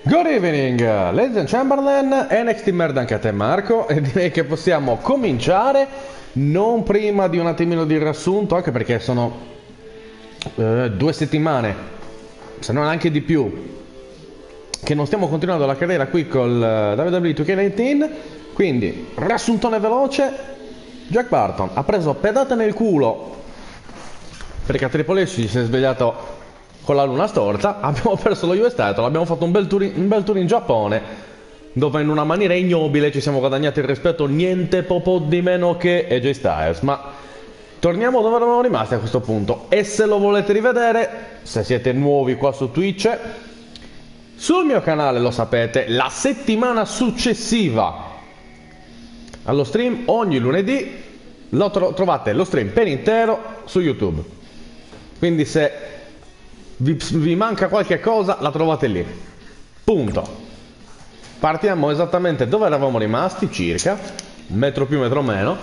Good evening, ladies and Chamberlain, NXT merda anche a te Marco, e direi che possiamo cominciare, non prima di un attimino di riassunto, anche perché sono 2 settimane, se non anche di più, che non stiamo continuando la carriera qui col WWE 2K19, quindi riassuntone veloce. Jack Barton ha preso pedate nel culo perché a Triple H si è svegliato con la luna storta, abbiamo perso lo US title, abbiamo fatto un bel tour in Giappone, dove in una maniera ignobile ci siamo guadagnati il rispetto niente po' di meno che AJ Styles. Ma torniamo dove eravamo rimasti a questo punto, e se lo volete rivedere, se siete nuovi qua su Twitch, sul mio canale, lo sapete, la settimana successiva allo stream, ogni lunedì, trovate lo stream per intero su YouTube. Quindi se vi manca qualche cosa, la trovate lì. Punto. Partiamo esattamente dove eravamo rimasti, circa, un metro più, metro meno.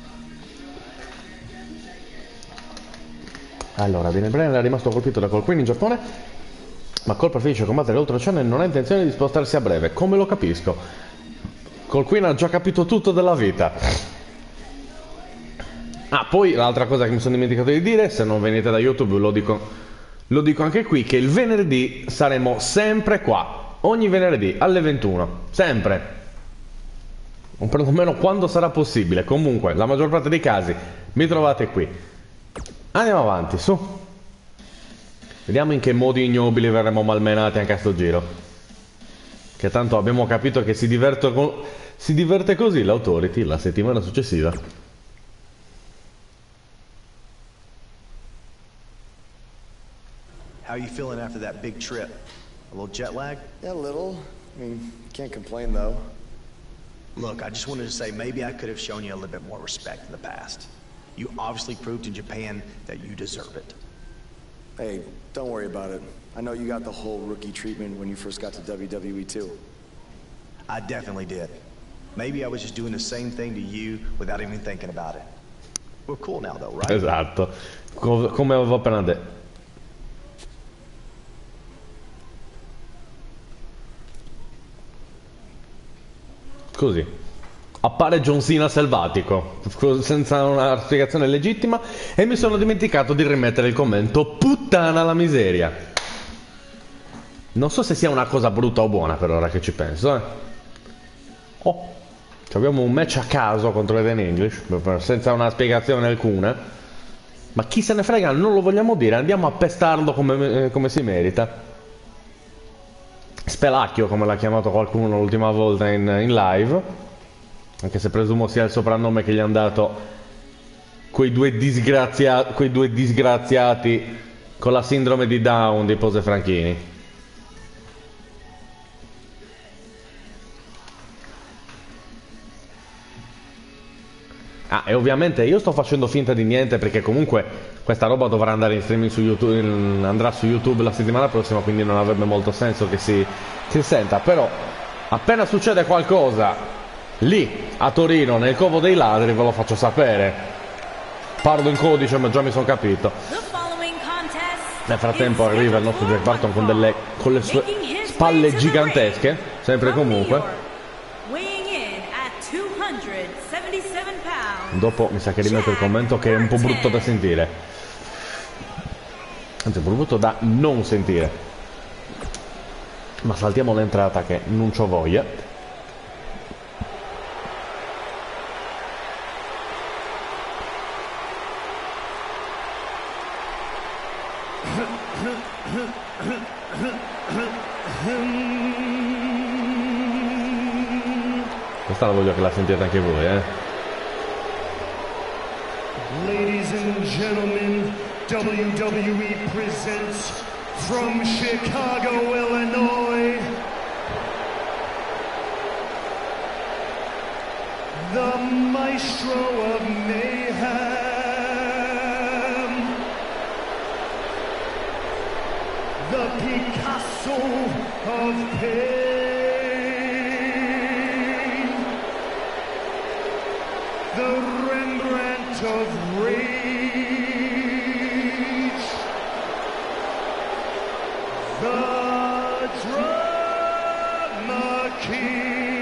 Allora, Viene Brennan è rimasto colpito da Cole Queen in Giappone, ma Cole preferisce combattere oltreoceano e non ha intenzione di spostarsi a breve. Come lo capisco? Cole Queen ha già capito tutto della vita. Ah, poi l'altra cosa che mi sono dimenticato di dire, se non venite da YouTube lo dico anche qui, che il venerdì saremo sempre qua, ogni venerdì alle 21, sempre, o perlomeno quando sarà possibile. Comunque, la maggior parte dei casi mi trovate qui. Andiamo avanti, su. Vediamo in che modi ignobili verremo malmenati anche a sto giro. Che tanto abbiamo capito che si diverte così l'Authority la settimana successiva. How are you feeling after that big trip? A little jet lag? Yeah, a little. I mean, can't complain though. Look, I just wanted to say maybe I could have shown you a little bit more respect in the past. You obviously proved in Japan that you deserve it. Hey, don't worry about it. I know you got the whole rookie treatment when you first got to WWE too. I definitely did. Maybe I was just doing the same thing to you without even thinking about it. We're cool now though, right? Esatto, come avevo appena detto. Così appare John Cena selvatico, senza una spiegazione legittima, e mi sono dimenticato di rimettere il commento puttana la miseria. Non so se sia una cosa brutta o buona per ora che ci penso, Oh, abbiamo un match a caso contro Eden English senza una spiegazione alcuna, ma chi se ne frega, non lo vogliamo dire, andiamo a pestarlo come si merita. Spelacchio, come l'ha chiamato qualcuno l'ultima volta in live, anche se presumo sia il soprannome che gli hanno dato quei due disgraziati con la sindrome di Down di Pose Franchini. Ah, e ovviamente io sto facendo finta di niente, perché comunque questa roba dovrà andare in streaming su YouTube, andrà su YouTube la settimana prossima, quindi non avrebbe molto senso che si senta. Però appena succede qualcosa lì a Torino nel Covo dei Ladri ve lo faccio sapere. Parlo in codice, ma già mi sono capito. Nel frattempo arriva il nostro Jack Barton con le sue spalle gigantesche, sempre e comunque. Dopo mi sa che rimetto il commento che è un po' brutto da sentire, anzi è brutto da non sentire, ma saltiamo l'entrata che non c'ho voglia. Questa la voglio che la sentiate anche voi, Ladies and gentlemen, WWE presents from Chicago, Illinois, the Maestro of Mayhem, the Picasso of Pain, the Rembrandt of Rage, the Dragon King.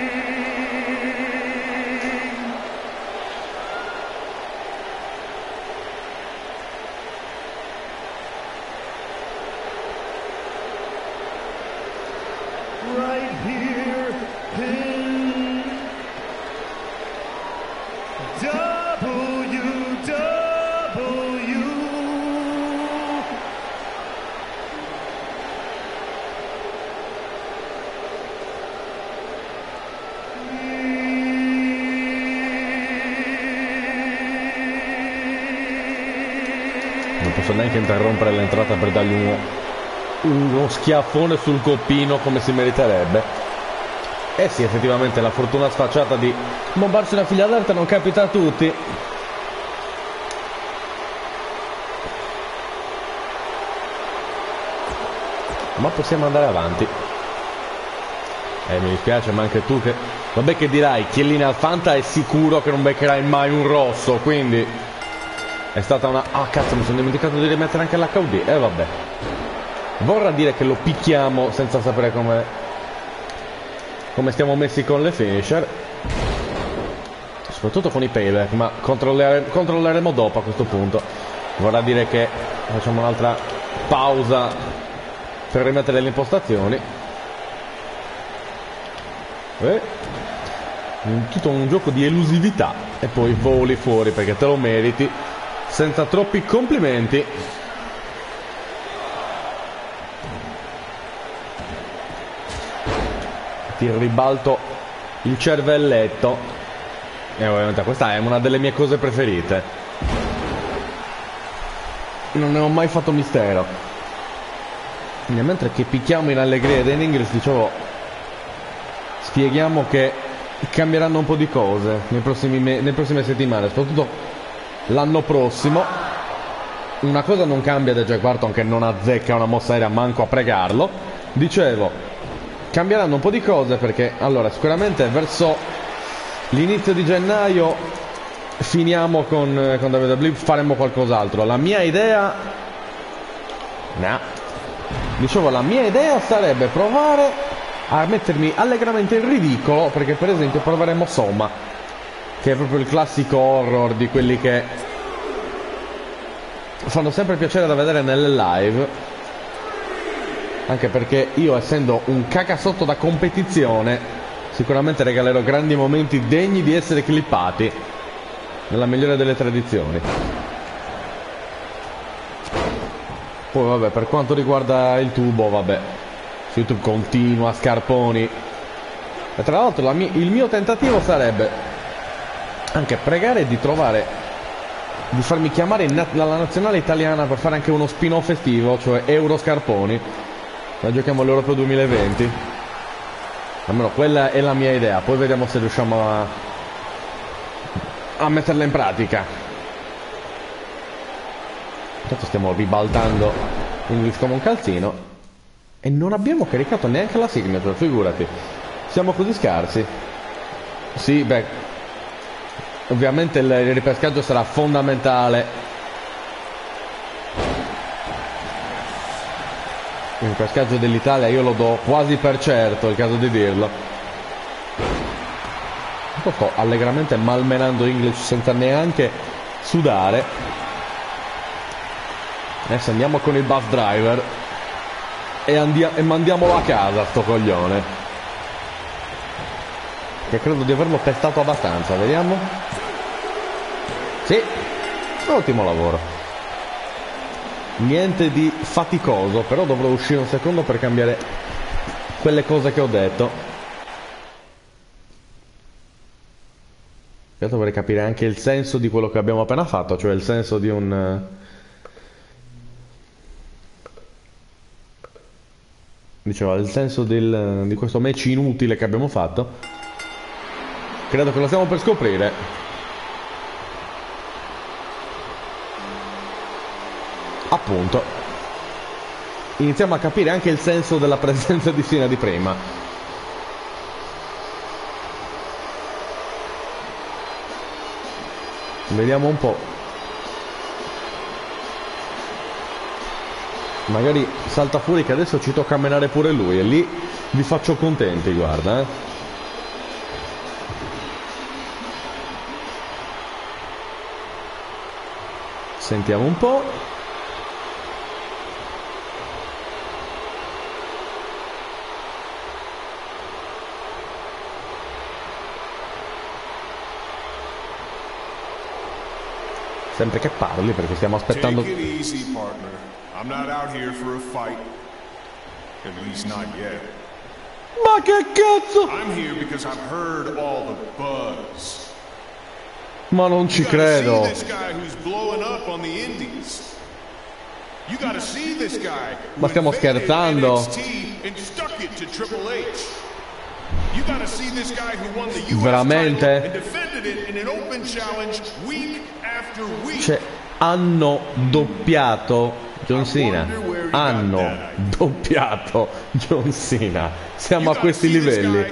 Right here in WW. Non posso neanche interrompere l'entrata per dargli uno schiaffone sul coppino come si meriterebbe. Eh sì, effettivamente la fortuna sfacciata di bombarsi una figlia d'arte non capita a tutti. Ma possiamo andare avanti. Mi dispiace, ma anche tu che... Vabbè, che dirai, Chiellini al Fanta è sicuro che non beccherai mai un rosso, quindi... È stata una... Ah, cazzo, mi sono dimenticato di rimettere anche l'HUD. Vabbè. Vorrà dire che lo picchiamo senza sapere come stiamo messi con le finisher. Soprattutto con i payback, ma controlleremo dopo a questo punto. Vorrà dire che facciamo un'altra pausa per rimettere le impostazioni. Tutto un gioco di elusività e poi voli fuori perché te lo meriti senza troppi complimenti. Ti ribalto il cervelletto e ovviamente questa è una delle mie cose preferite, non ne ho mai fatto mistero. E mentre che picchiamo in allegria ed in English, dicevo, spieghiamo che cambieranno un po' di cose nelle prossime settimane, soprattutto l'anno prossimo. Una cosa non cambia da Jack Barton, che non azzecca una mossa aerea manco a pregarlo. Dicevo, cambieranno un po' di cose perché allora sicuramente verso l'inizio di gennaio finiamo con WWE, faremo qualcos'altro. La mia idea dicevo, la mia idea sarebbe provare a mettermi allegramente in ridicolo, perché per esempio proveremo Soma, che è proprio il classico horror di quelli che fanno sempre piacere da vedere nelle live. Anche perché io, essendo un cacasotto da competizione, sicuramente regalerò grandi momenti degni di essere clippati nella migliore delle tradizioni. Poi vabbè, per quanto riguarda il tubo, vabbè, su YouTube continua scarponi. E tra l'altro il mio tentativo sarebbe anche pregare di farmi chiamare dalla nazionale italiana per fare anche uno spin-off estivo, cioè Euro Scarponi. La giochiamo all'Europeo 2020. Almeno quella è la mia idea. Poi vediamo se riusciamo a metterla in pratica. Intanto stiamo ribaltando English come un calzino e non abbiamo caricato neanche la signature, figurati. Siamo così scarsi. Sì, beh, ovviamente il ripescaggio sarà fondamentale. Il pescaggio dell'Italia io lo do quasi per certo, è il caso di dirlo. Sto allegramente malmenando English senza neanche sudare. Adesso andiamo con il bus driver e mandiamolo a casa sto coglione, che credo di averlo pestato abbastanza. Vediamo. Sì, ottimo lavoro. Niente di faticoso, però dovrò uscire un secondo per cambiare quelle cose che ho detto. Io dovrei capire anche il senso di quello che abbiamo appena fatto, cioè il senso di dicevo, il senso di questo match inutile che abbiamo fatto. Credo che lo stiamo per scoprire. Appunto, iniziamo a capire anche il senso della presenza di Cena di prima. Vediamo un po'. Magari salta fuori che adesso ci tocca menare pure lui e lì Vi faccio contenti, guarda, Sentiamo un po'. Sempre che parli, perché stiamo aspettando. Take it easy, partner. I'm not out here for a fight. At least not yet. Ma che cazzo? I'm here because I've heard all the buzz. Ma non ci credo. You gotta see this guy who's blowing up on the indies. You gotta see this guy who Ma stiamo invaded scherzando? NXT and stuck it to Triple H. You gotta see this guy who won the US Veramente? title and defended it in an open challenge week after week. Cioè, hanno doppiato John Cena. Hanno doppiato John Cena. Siamo a questi livelli.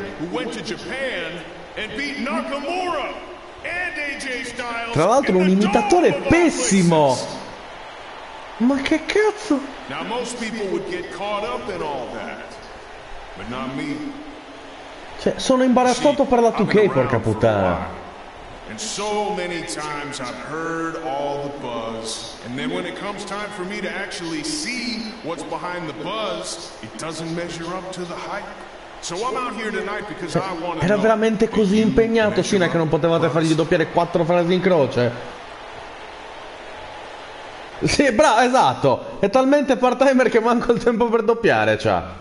Tra l'altro un imitatore pessimo. Ma che cazzo? Now most people would get caught up in all that, but not me. Cioè, sono imbarazzato per la 2K, porca puttana. And so many times I've heard all the buzz, and then when it comes time for me to actually see what's behind the buzz, it doesn't measure up to the hype. So I'm out here tonight because I want to. Era veramente così impegnato Cena che non potevate fargli doppiare 4 frasi in croce? Sì, bravo, esatto. È talmente part-timer che manco il tempo per doppiare, c'ha.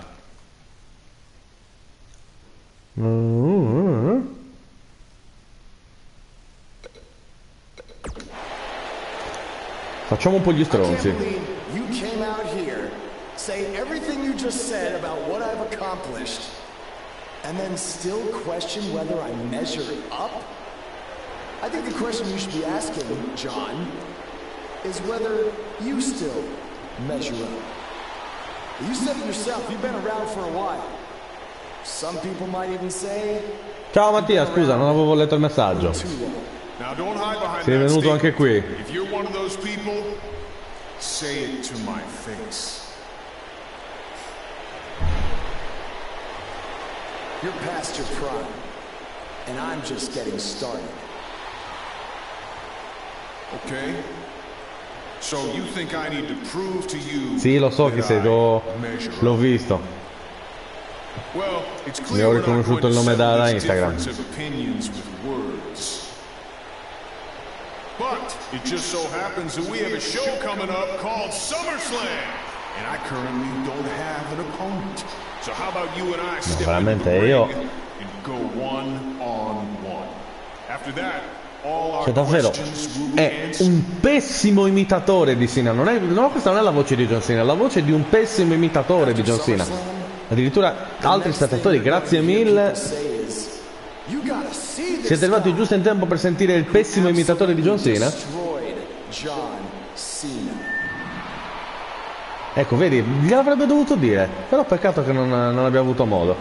Facciamo un po' gli stronzi. You came out here, say everything you just said about what I've accomplished, and then still question whether I measure up? I think the question you should be asking, John, is whether you still measure up. You said it yourself, you've been around for a while. Some people might even say... Ciao Mattia, scusa, non avevo letto il messaggio. Now don't hide behind Sei that venuto statement. anche qui. If you're one of those people, say it to my face. You're past your prime, and I'm just getting started. Okay? So you think I need to prove to you Sì, lo so chi sei, l'ho visto. Well, it's Mi clear ho we're not riconosciuto going il to nome da settle this Instagram. difference of opinions with words. But it just so happens that we have a show coming up called SummerSlam, and I currently don't have an opponent. So how about you and I step into the ring and go one-on-one? After that, all our Cioè davvero questions will be è answered. un pessimo imitatore di Cena. Non è, no, questa non è la voce di John Cena, è la voce di un pessimo imitatore di John Cena. Addirittura altri spettatori, grazie mille. Siete arrivati giusto in tempo per sentire il pessimo imitatore di John Cena? Ecco, vedi, gliel'avrebbe dovuto dire. Però peccato che non abbia avuto modo.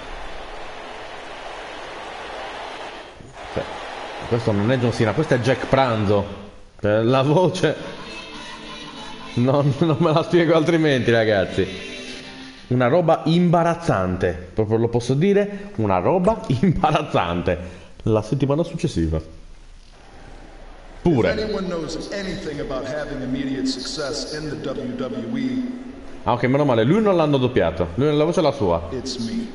Cioè, questo non è John Cena, questo è Jack Pranzo. La voce non me la spiego altrimenti, ragazzi. Una roba imbarazzante, proprio lo posso dire, una roba imbarazzante. La settimana successiva pure. Ah, ok, meno male, lui non l'hanno doppiato, lui la voce è la sua. It's me.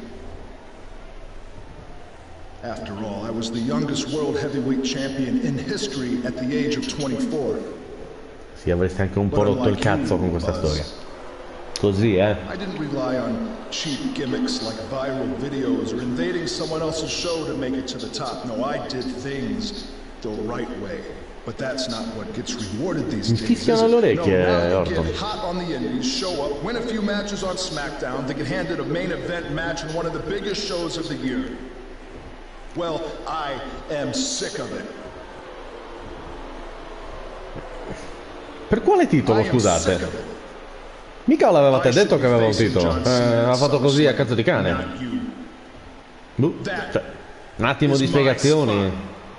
After all, I was the youngest world heavyweight champion in history at the age of 24. Sì, avresti anche un po' rotto il cazzo con questa storia. Così, I didn't rely on cheap gimmicks like viral videos or invading someone else's show to make it to the top. No, I did things the right way. But that's not what gets rewarded these days. Mi fischiano le orecchie, No, now they Orton. get hot on the indies, show up, win a few matches on SmackDown, they get handed a main event match in one of the biggest shows of the year. Well, I am sick of it. Per quale titolo, scusate? Mica l'avevate detto che aveva un titolo. Ha fatto così a cazzo di cane. Cioè, un attimo di spiegazioni.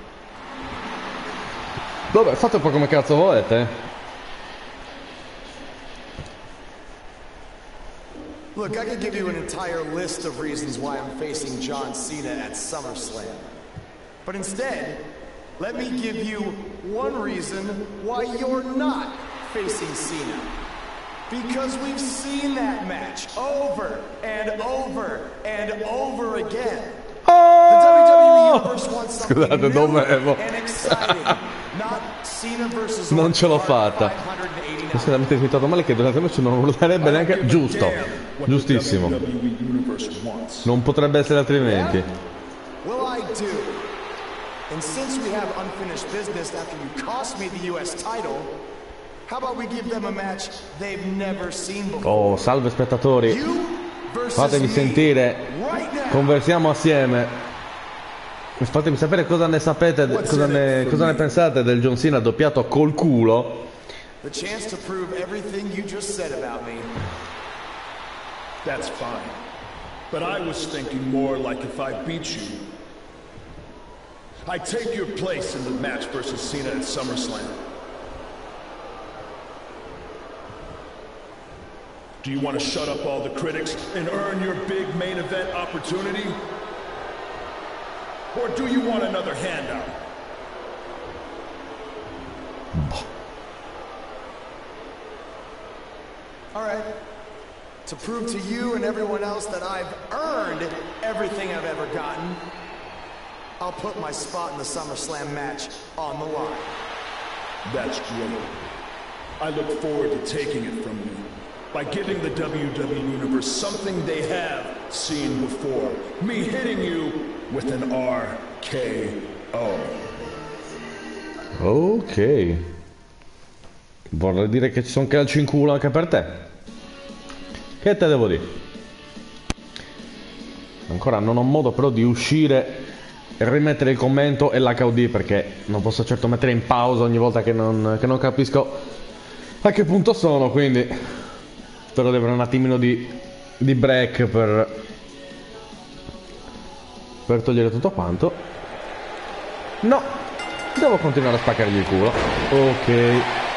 Vabbè, fate un po' come cazzo volete. Look, I could give you an entire list of reasons why I'm facing John Cena at SummerSlam. But instead, let me give you one reason why you're not facing Cena. Because we've seen that match over and over and over again. The WWE Universe wants something Scusate, new dovevo. and exciting. Not Cena versus Non ce l'ho Orton fatta. 589. Se l'avete sentito male che durante il match non urlerebbe neanche. Giusto. Giustissimo. Non potrebbe essere altrimenti. Well, I do. And since we have unfinished business after you cost me the US title, how about we give them a match they've never seen before? Oh, salve spettatori. You versus Fatevi me sentire. right now. Conversiamo assieme. Fatemi sapere cosa ne sapete, cosa ne pensate del John Cena doppiato col culo. The chance to prove everything you just said about me. That's fine. But I was thinking more like if I beat you, I take your place in the match versus Cena at SummerSlam. Do you want to shut up all the critics and earn your big main event opportunity? Or do you want another handout? All right. To prove to you and everyone else that I've earned everything I've ever gotten, I'll put my spot in the SummerSlam match on the line. That's great. I look forward to taking it from you. By giving the WWE Universe something they have seen before. Me hitting you with an RKO. Ok. Vorrei dire che ci sono calci in culo anche per te. Che te devo dire? Ancora non ho modo però di uscire e rimettere il commento e l'HUD perché non posso certo mettere in pausa ogni volta che non capisco a che punto sono, quindi spero di avere un attimino di break per togliere tutto quanto. No, devo continuare a spaccargli il culo. Ok.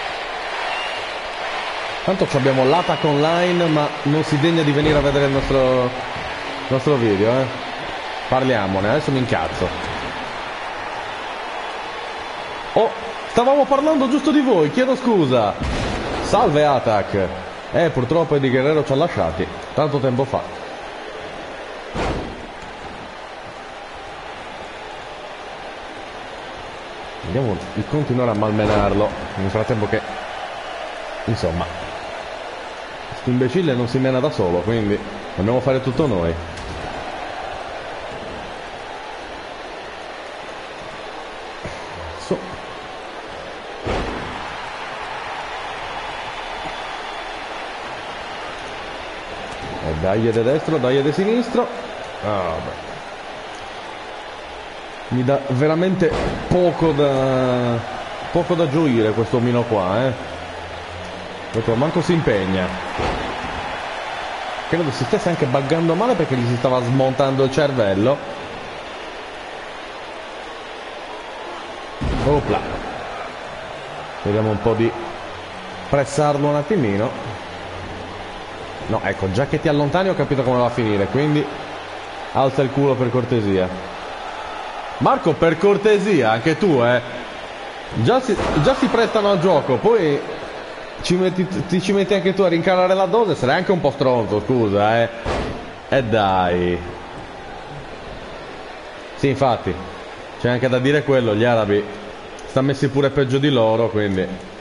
Tanto abbiamo l'Attack Online, ma non si degna di venire a vedere il nostro video, eh. Parliamone, adesso mi incazzo. Oh, stavamo parlando giusto di voi, chiedo scusa. Salve Attack. Purtroppo Eddie Guerrero ci ha lasciati tanto tempo fa. Vediamo di continuare a malmenarlo nel frattempo che, insomma, questo imbecille non si mena da solo, quindi dobbiamo fare tutto noi. So. Dai di destro, dai di sinistro. Mi dà veramente poco da gioire questo omino qua, Proprio manco si impegna. Credo si stesse anche buggando male perché gli si stava smontando il cervello. Opla. Vediamo un po' di pressarlo un attimino. No, ecco, già che ti allontani ho capito come va a finire, quindi alza il culo per cortesia. Marco, per cortesia, anche tu, Già si prestano al gioco, poi ti ci metti anche tu a rincarare la dose, sarai anche un po' stronzo, scusa, dai. Sì, infatti, c'è anche da dire quello, gli arabi stanno messi pure peggio di loro, quindi.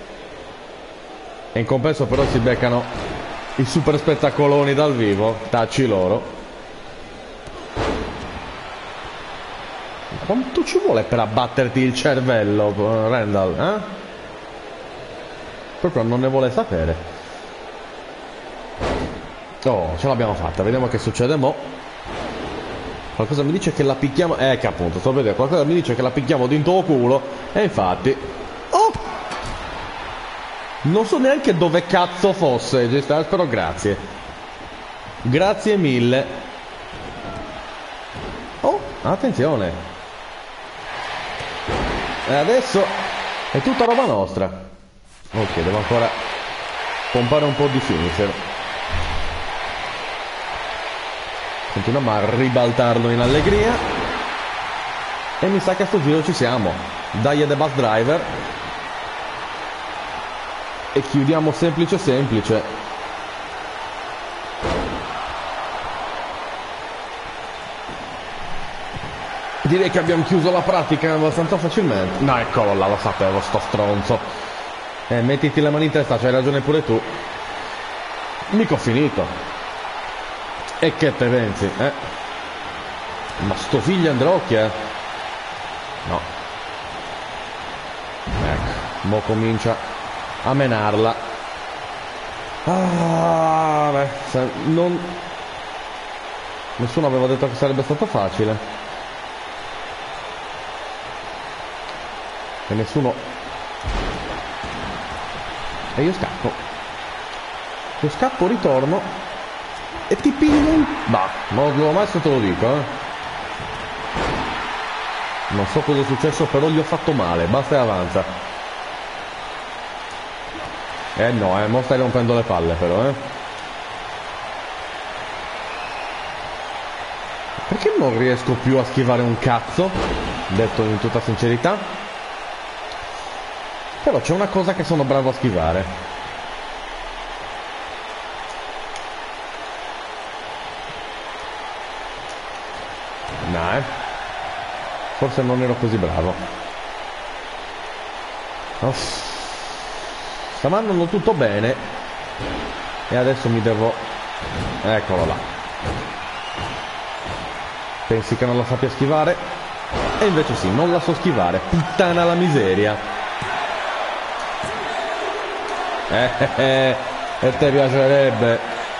E in compenso però si beccano i super spettacoloni dal vivo, tacci loro. Quanto ci vuole per abbatterti il cervello, Randall, Proprio non ne vuole sapere. Oh, ce l'abbiamo fatta, vediamo che succede mo'. Qualcosa mi dice che la picchiamo. Che appunto, sto vedendo, qualcosa mi dice che la picchiamo dentro il culo. E infatti. Oh! Non so neanche dove cazzo fosse, G-Stars, però grazie. Grazie mille. Oh, attenzione. E adesso è tutta roba nostra. Ok, devo ancora pompare un po' di finisher. Continuiamo a ribaltarlo in allegria. E mi sa che a sto giro ci siamo. Dai The Bus Driver. E chiudiamo semplice semplice. Direi che abbiamo chiuso la pratica abbastanza facilmente. No, eccolo là, lo sapevo, sto stronzo. Mettiti le mani in testa, c'hai ragione pure tu. Mica ho finito. E che te pensi, Ma sto figlio Androcchia, No. Ecco, mo comincia a menarla. Ah, beh, non... Nessuno aveva detto che sarebbe stato facile. E nessuno... E io scappo. Io scappo, ritorno. E ti piglio un... Bah, non l'ho mai, se te lo dico, Non so cosa è successo, però gli ho fatto male. Basta e avanza. No, mo stai rompendo le palle però, Perché non riesco più a schivare un cazzo? Detto in tutta sincerità. Però c'è una cosa che sono bravo a schivare. No, Forse non ero così bravo. Sta andando tutto bene. E adesso mi devo... Eccolo là. Pensi che non la sappia schivare? E invece sì, non la so schivare. Puttana la miseria. E te piacerebbe.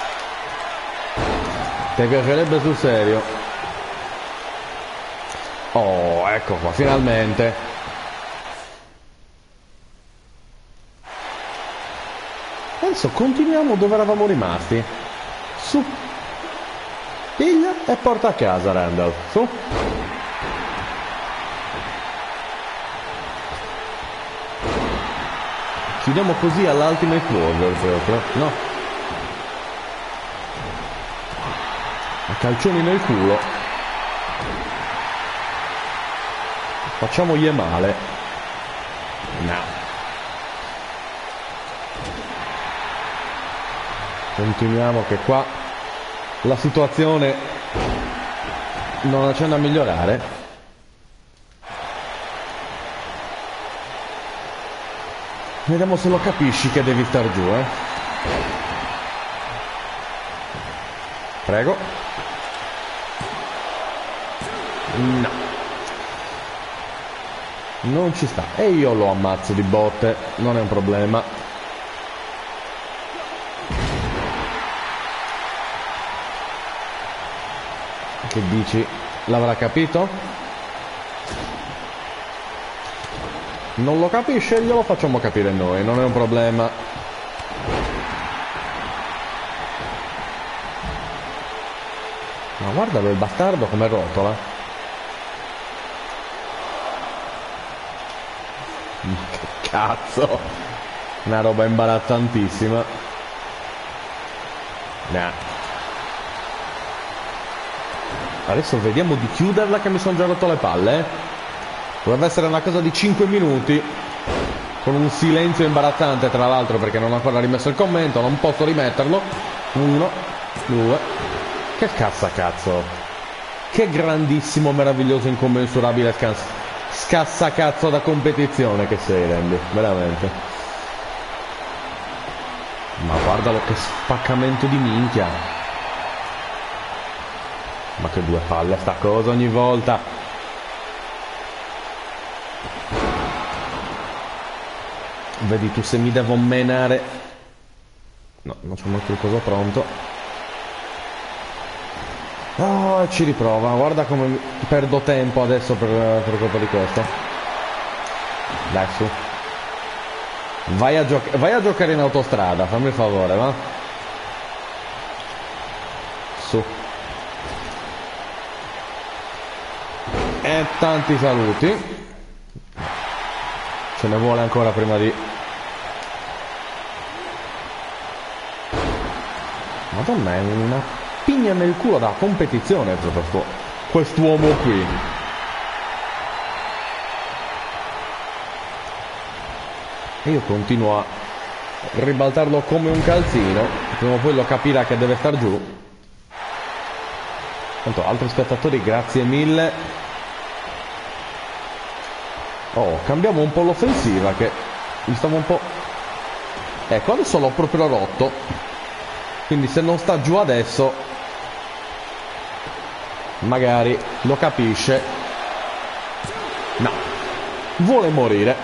Te piacerebbe sul serio. Oh, ecco qua, finalmente. Adesso continuiamo dove eravamo rimasti. Su. Piglia e porta a casa Randall. Su. Chiudiamo così all'Ultimate Warrior proprio. No. A calcioni nel culo. Facciamogli male. No. Continuiamo che qua la situazione non accenna a migliorare. Vediamo se lo capisci che devi star giù, Prego. No. Non ci sta. E io lo ammazzo di botte, non è un problema. Che dici? L'avrà capito? Non lo capisce? Glielo facciamo capire noi, non è un problema. Ma guardalo il bastardo come rotola. Che cazzo! Una roba imbarazzantissima. Nah. Adesso vediamo di chiuderla che mi sono già rotto le palle. Dovrebbe essere una cosa di 5 minuti. Con un silenzio imbarazzante tra l'altro perché non ho ancora rimesso il commento. Non posso rimetterlo. 1, 2. Che cazzo. Che grandissimo, meraviglioso, incommensurabile scassa-cazzo da competizione che sei, Randy. Veramente. Ma guardalo che spaccamento di minchia. Ma che due palle sta cosa ogni volta. Vedi tu se mi devo menare. No, non c'ho molto il coso pronto. Oh, ci riprova. Guarda come perdo tempo adesso per colpa di questo. Dai, su. Vai a giocare in autostrada, fammi il favore, va? Su. E tanti saluti. Ce ne vuole ancora prima di... Madonna, è una spigna nel culo della competizione proprio quest'uomo qui. E io continuo a ribaltarlo come un calzino, prima o poi lo capirà che deve star giù. Tanto altri spettatori, grazie mille. Oh, cambiamo un po' l'offensiva che mi stava un po'... Ecco, adesso l'ho proprio rotto. Quindi se non sta giù adesso magari lo capisce. No, vuole morire.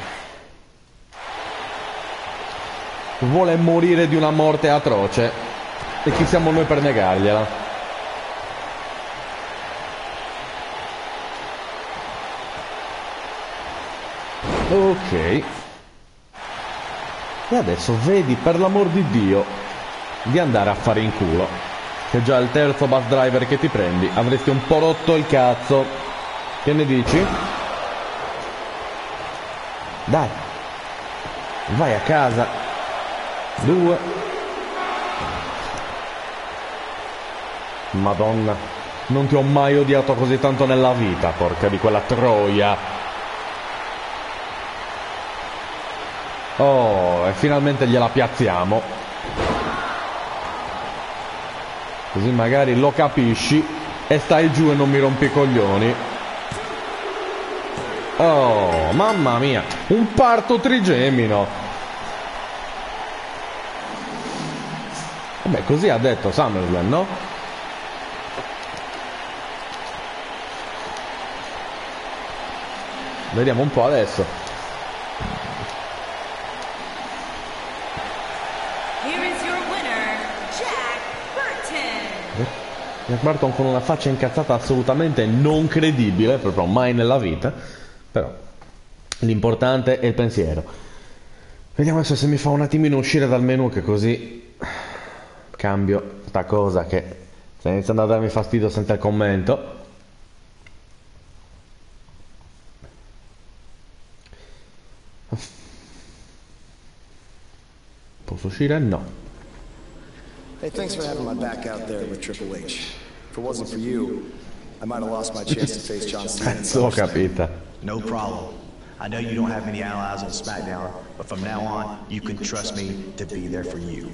Vuole morire di una morte atroce. E chi siamo noi per negargliela? Ok. E adesso vedi, per l'amor di Dio, di andare a fare in culo. Che già il terzo bus driver che ti prendi, avresti un po' rotto il cazzo. Che ne dici? Dai. Vai a casa. 2. Madonna. Non ti ho mai odiato così tanto nella vita, porca di quella troia. Oh, e finalmente gliela piazziamo. Così magari lo capisci e stai giù e non mi rompi i coglioni. Oh, mamma mia, un parto trigemino. Vabbè, così ha detto SummerSlam, no? Vediamo un po' adesso. Jack Burton con una faccia incazzata assolutamente non credibile, proprio mai nella vita. Però l'importante è il pensiero. Vediamo adesso se mi fa un attimino uscire dal menu, che così cambio sta cosa che sta iniziando a darmi fastidio senza il commento. Posso uscire? No. Hey, thanks for having my back out there with Triple H. If it wasn't for you, I might have lost my chance to face John Cena. Cazzo, ho capita. No problem. I know you don't have many allies on SmackDown, but from now on, you can trust me to be there for you.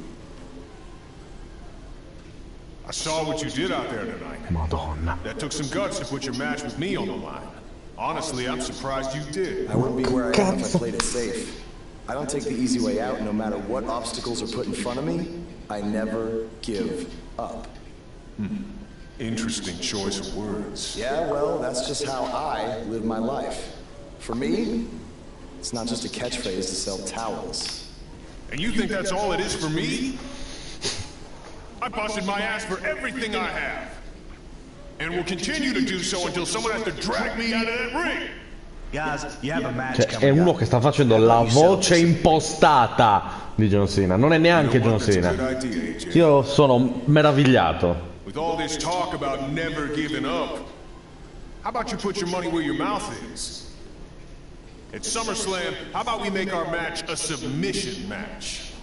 I saw what you did out there tonight. Madonna. That took some guts to put your match with me on the line. Honestly, I'm surprised you did. I wouldn't be where I am if I played it safe. I don't take the easy way out no matter what obstacles are put in front of me. I never give up. Interesting choice of words. Yeah, well, that's just how I live my life. For me, it's not just a catchphrase to sell towels. And you think that's all it is for me? I busted my ass for everything I have. And will continue to do so until someone has to drag me out of that ring. Guys, you have a match Cioè, è coming uno up. che sta facendo la voce impostata di John Cena. Non è neanche John Cena. Io sono meravigliato. With all this talk about never giving up, how about you put your money where your mouth is? At SummerSlam, how about we make our match a submission match?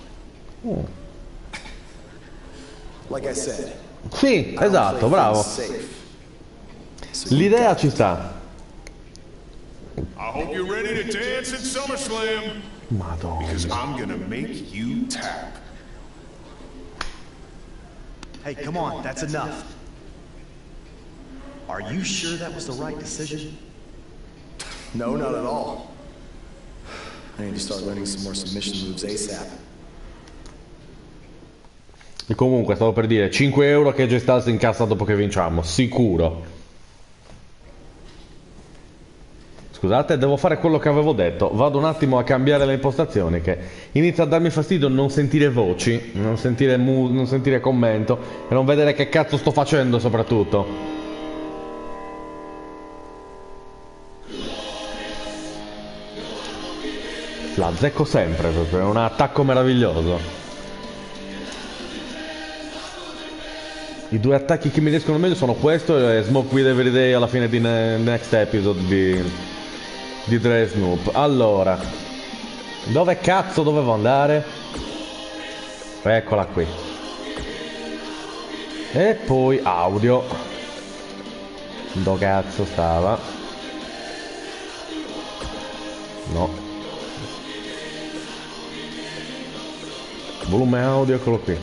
Like I said, Sì, I don't esatto, play bravo. things safe. So you L'idea got ci it. sta. I hope you're ready to dance at SummerSlam, Madonna. because I'm gonna make you tap. Hey, come on, that's enough. Are you sure that was the right decision? No, not at all. I need to start learning some more submission moves ASAP. E comunque, stavo per dire, 5 euro che AJ Styles incassa dopo che vinciamo, sicuro. Scusate, devo fare quello che avevo detto. Vado un attimo a cambiare le impostazioni, che inizia a darmi fastidio non sentire voci, non sentire commento e non vedere che cazzo sto facendo soprattutto. La azzecco sempre, proprio, è un attacco meraviglioso. I due attacchi che mi riescono meglio sono questo e Smoke with Every Day alla fine di Next Episode di Dre Snoop. Allora, dove cazzo dovevo andare? Eccola qui. E poi audio. Dove cazzo stava? No. Volume audio, eccolo qui.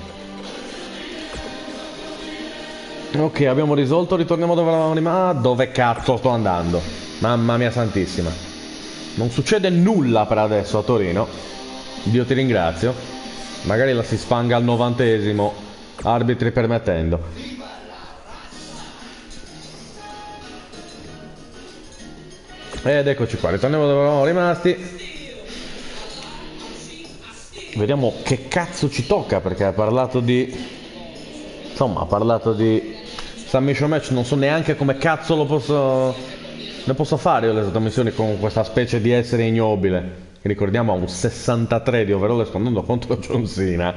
Ok, abbiamo risolto, ritorniamo dove eravamo rimasti. Dove cazzo sto andando? Mamma mia santissima. Non succede nulla per adesso a Torino. Dio ti ringrazio. Magari la si sfanga al 90esimo, arbitri permettendo. Ed eccoci qua, ritorniamo dove eravamo rimasti. Vediamo che cazzo ci tocca, perché ha parlato di... Insomma, ha parlato di submission match, non so neanche come cazzo lo posso... Ne posso fare io le trasmissioni con questa specie di essere ignobile. Che ricordiamo ha un 63 di overall rispondendo contro John Cena.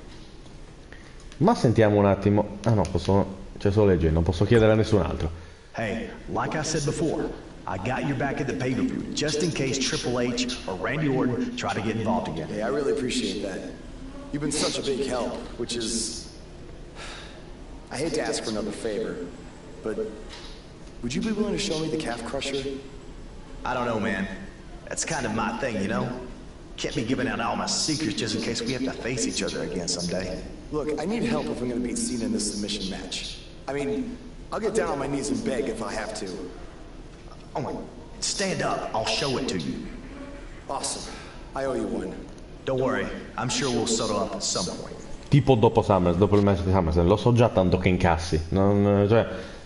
Ma sentiamo un attimo. Ah no, c'è solo legge, non posso chiedere a nessun altro. Hey, like I said before, I got your back at the pay-per-view, just in case Triple H or Randy Orton try to get involved again. Hey, I really appreciate that. You've been such a big help, which is... I hate to ask for another favor, but would you be willing to show me the calf crusher? I don't know, man. That's kind of my thing, you know? Can't be giving out all my secrets just in case we have to face each other again someday. Look, I need help if I'm gonna beat Cena in this submission match. I mean, I'll get down on my knees and beg if I have to. Oh my, stand up, I'll show it to you. Awesome. I owe you one. Don't worry, I'm sure we'll settle up at some point. Tipo dopo Summers, dopo il match di SummerSlam, lo so già tanto che incassi. Cioè,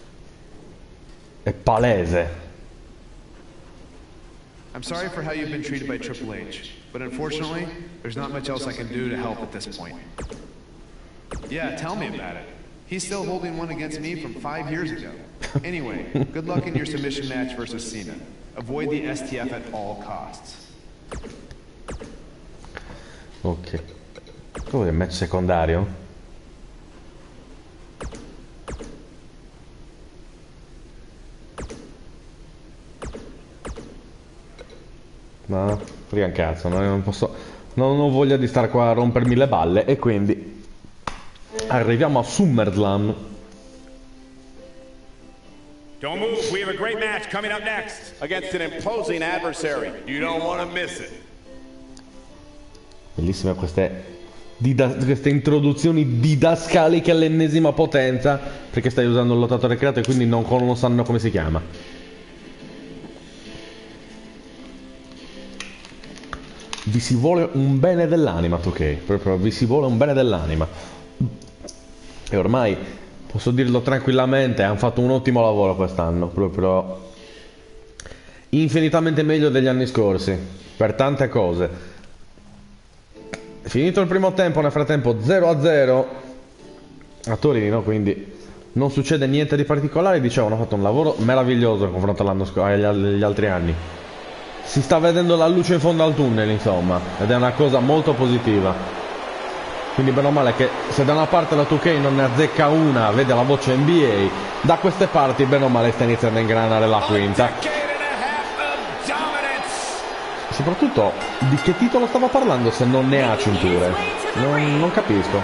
è palese. I'm sorry for how you've been treated by Triple H, but unfortunately, there's not much else I can do to help at this point. Yeah, tell me about it. He's still holding one against me from 5 years ago. Anyway, good luck in your submission match versus Cena. Avoid the STF at all costs. Ok. Come è il match secondario? Ma frega un cazzo, non posso. Non ho voglia di stare qua a rompermi le balle e quindi arriviamo a SummerSlam. Don't move, we have a great match coming up next against an imposing adversary. You don't want to miss it. Bellissime queste introduzioni didascaliche all'ennesima potenza, perché stai usando il lottatore creato e quindi non sanno come si chiama. Vi si vuole un bene dell'anima, ok? Proprio vi si vuole un bene dell'anima. E ormai posso dirlo tranquillamente, hanno fatto un ottimo lavoro quest'anno, proprio infinitamente meglio degli anni scorsi, per tante cose. Finito il primo tempo, nel frattempo 0-0 a Torino, quindi non succede niente di particolare. Dicevo, hanno fatto un lavoro meraviglioso in confronto agli altri anni. Si sta vedendo la luce in fondo al tunnel, insomma, ed è una cosa molto positiva. Quindi bene o male che se da una parte la 2K non ne azzecca una, vede la voce NBA, da queste parti bene o male sta iniziando a ingranare la quinta. Soprattutto, di che titolo stava parlando se non ne ha cinture? Non capisco.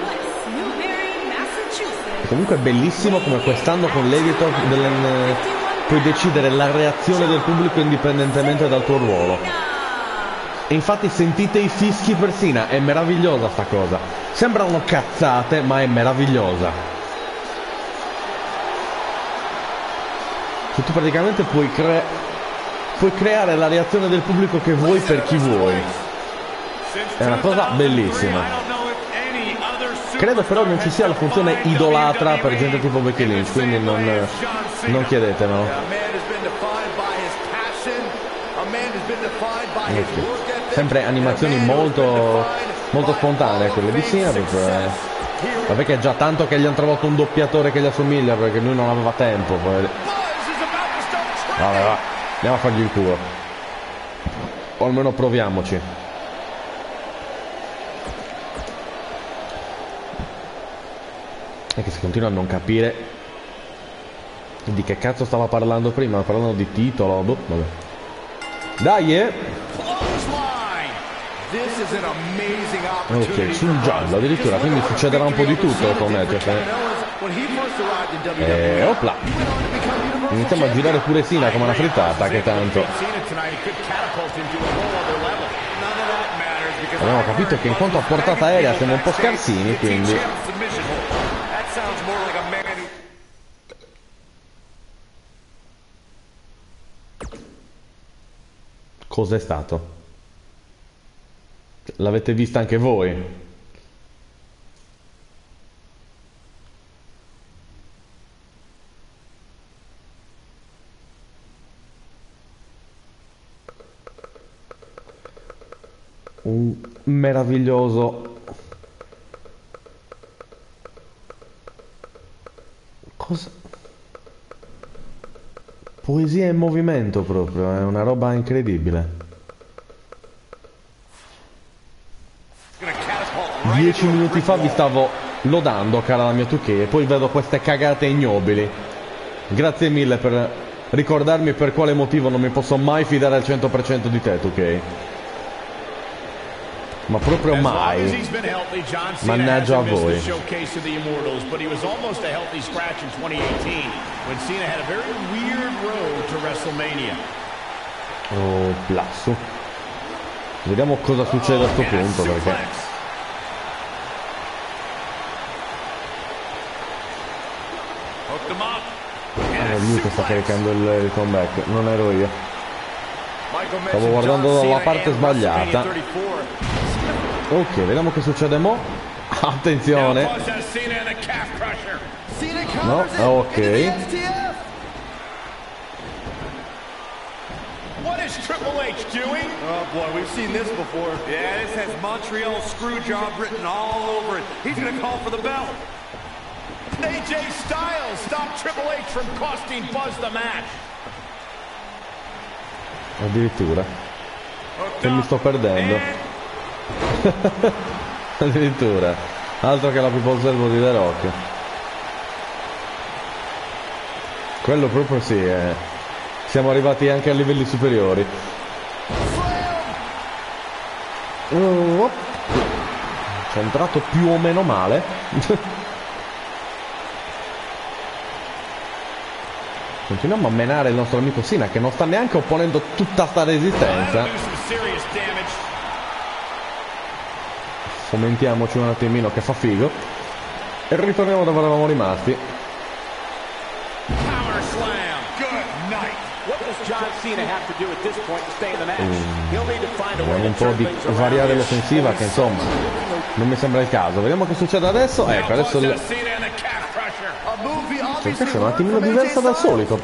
Comunque è bellissimo come quest'anno con l'edito puoi decidere la reazione del pubblico indipendentemente dal tuo ruolo. E infatti sentite i fischi per Cena, è meravigliosa sta cosa. Sembrano cazzate, ma è meravigliosa. Che tu praticamente puoi creare la reazione del pubblico che vuoi per chi vuoi. È una cosa bellissima. Credo però non ci sia la funzione idolatra per gente tipo Becky Lynch, quindi non chiedetemelo. Okay. Sempre animazioni molto spontanee quelle di Cena, vabbè che è già tanto che gli hanno trovato un doppiatore che gli assomiglia, perché lui non aveva tempo. Vabbè, va, andiamo a fargli il culo, o almeno proviamoci. E che si continua a non capire di che cazzo stava parlando prima, parlando di titolo, boh, vabbè. Dai, ok, sul giallo addirittura, quindi succederà un po' di tutto con Match. E opla. Iniziamo a girare pure Cena come una frittata, che tanto. Abbiamo capito che in quanto a portata aerea siamo un po' scarsini, quindi... Cos'è stato? L'avete vista anche voi? Un meraviglioso... Cosa? Poesia in movimento proprio, è una roba incredibile. 10 minuti fa vi stavo lodando, cara la mia 2K, e poi vedo queste cagate ignobili. Grazie mille per ricordarmi per quale motivo non mi posso mai fidare al 100% di te, 2K. Ma proprio mai. Mannaggia a voi. Oh, plasso. Vediamo cosa succede a sto punto, perché... Allora, lui che sta caricando il comeback, non ero io. Stavo guardando dalla parte sbagliata. Ok, vediamo che succede mo. Attenzione. No, ok. What is Triple H doing? Oh boy, we've seen this before. Yeah, this has Montreal Screwjob written all over it. He's gonna call for the bell. AJ Styles stopped Triple H from costing Buzz the match. Addirittura. Che mi sto perdendo. Addirittura. Altro che la People Servo di The Rock. Quello proprio sì, siamo arrivati anche a livelli superiori. Ci è entrato più o meno male. Continuiamo a menare il nostro amico Cena, che non sta neanche opponendo tutta sta resistenza. Fomentiamoci un attimino che fa figo. E ritorniamo dove eravamo rimasti. Vediamo un po' di variare l'offensiva, che insomma non mi sembra il caso. Vediamo che succede adesso. Ecco, adesso questa è un attimino diversa dal solito.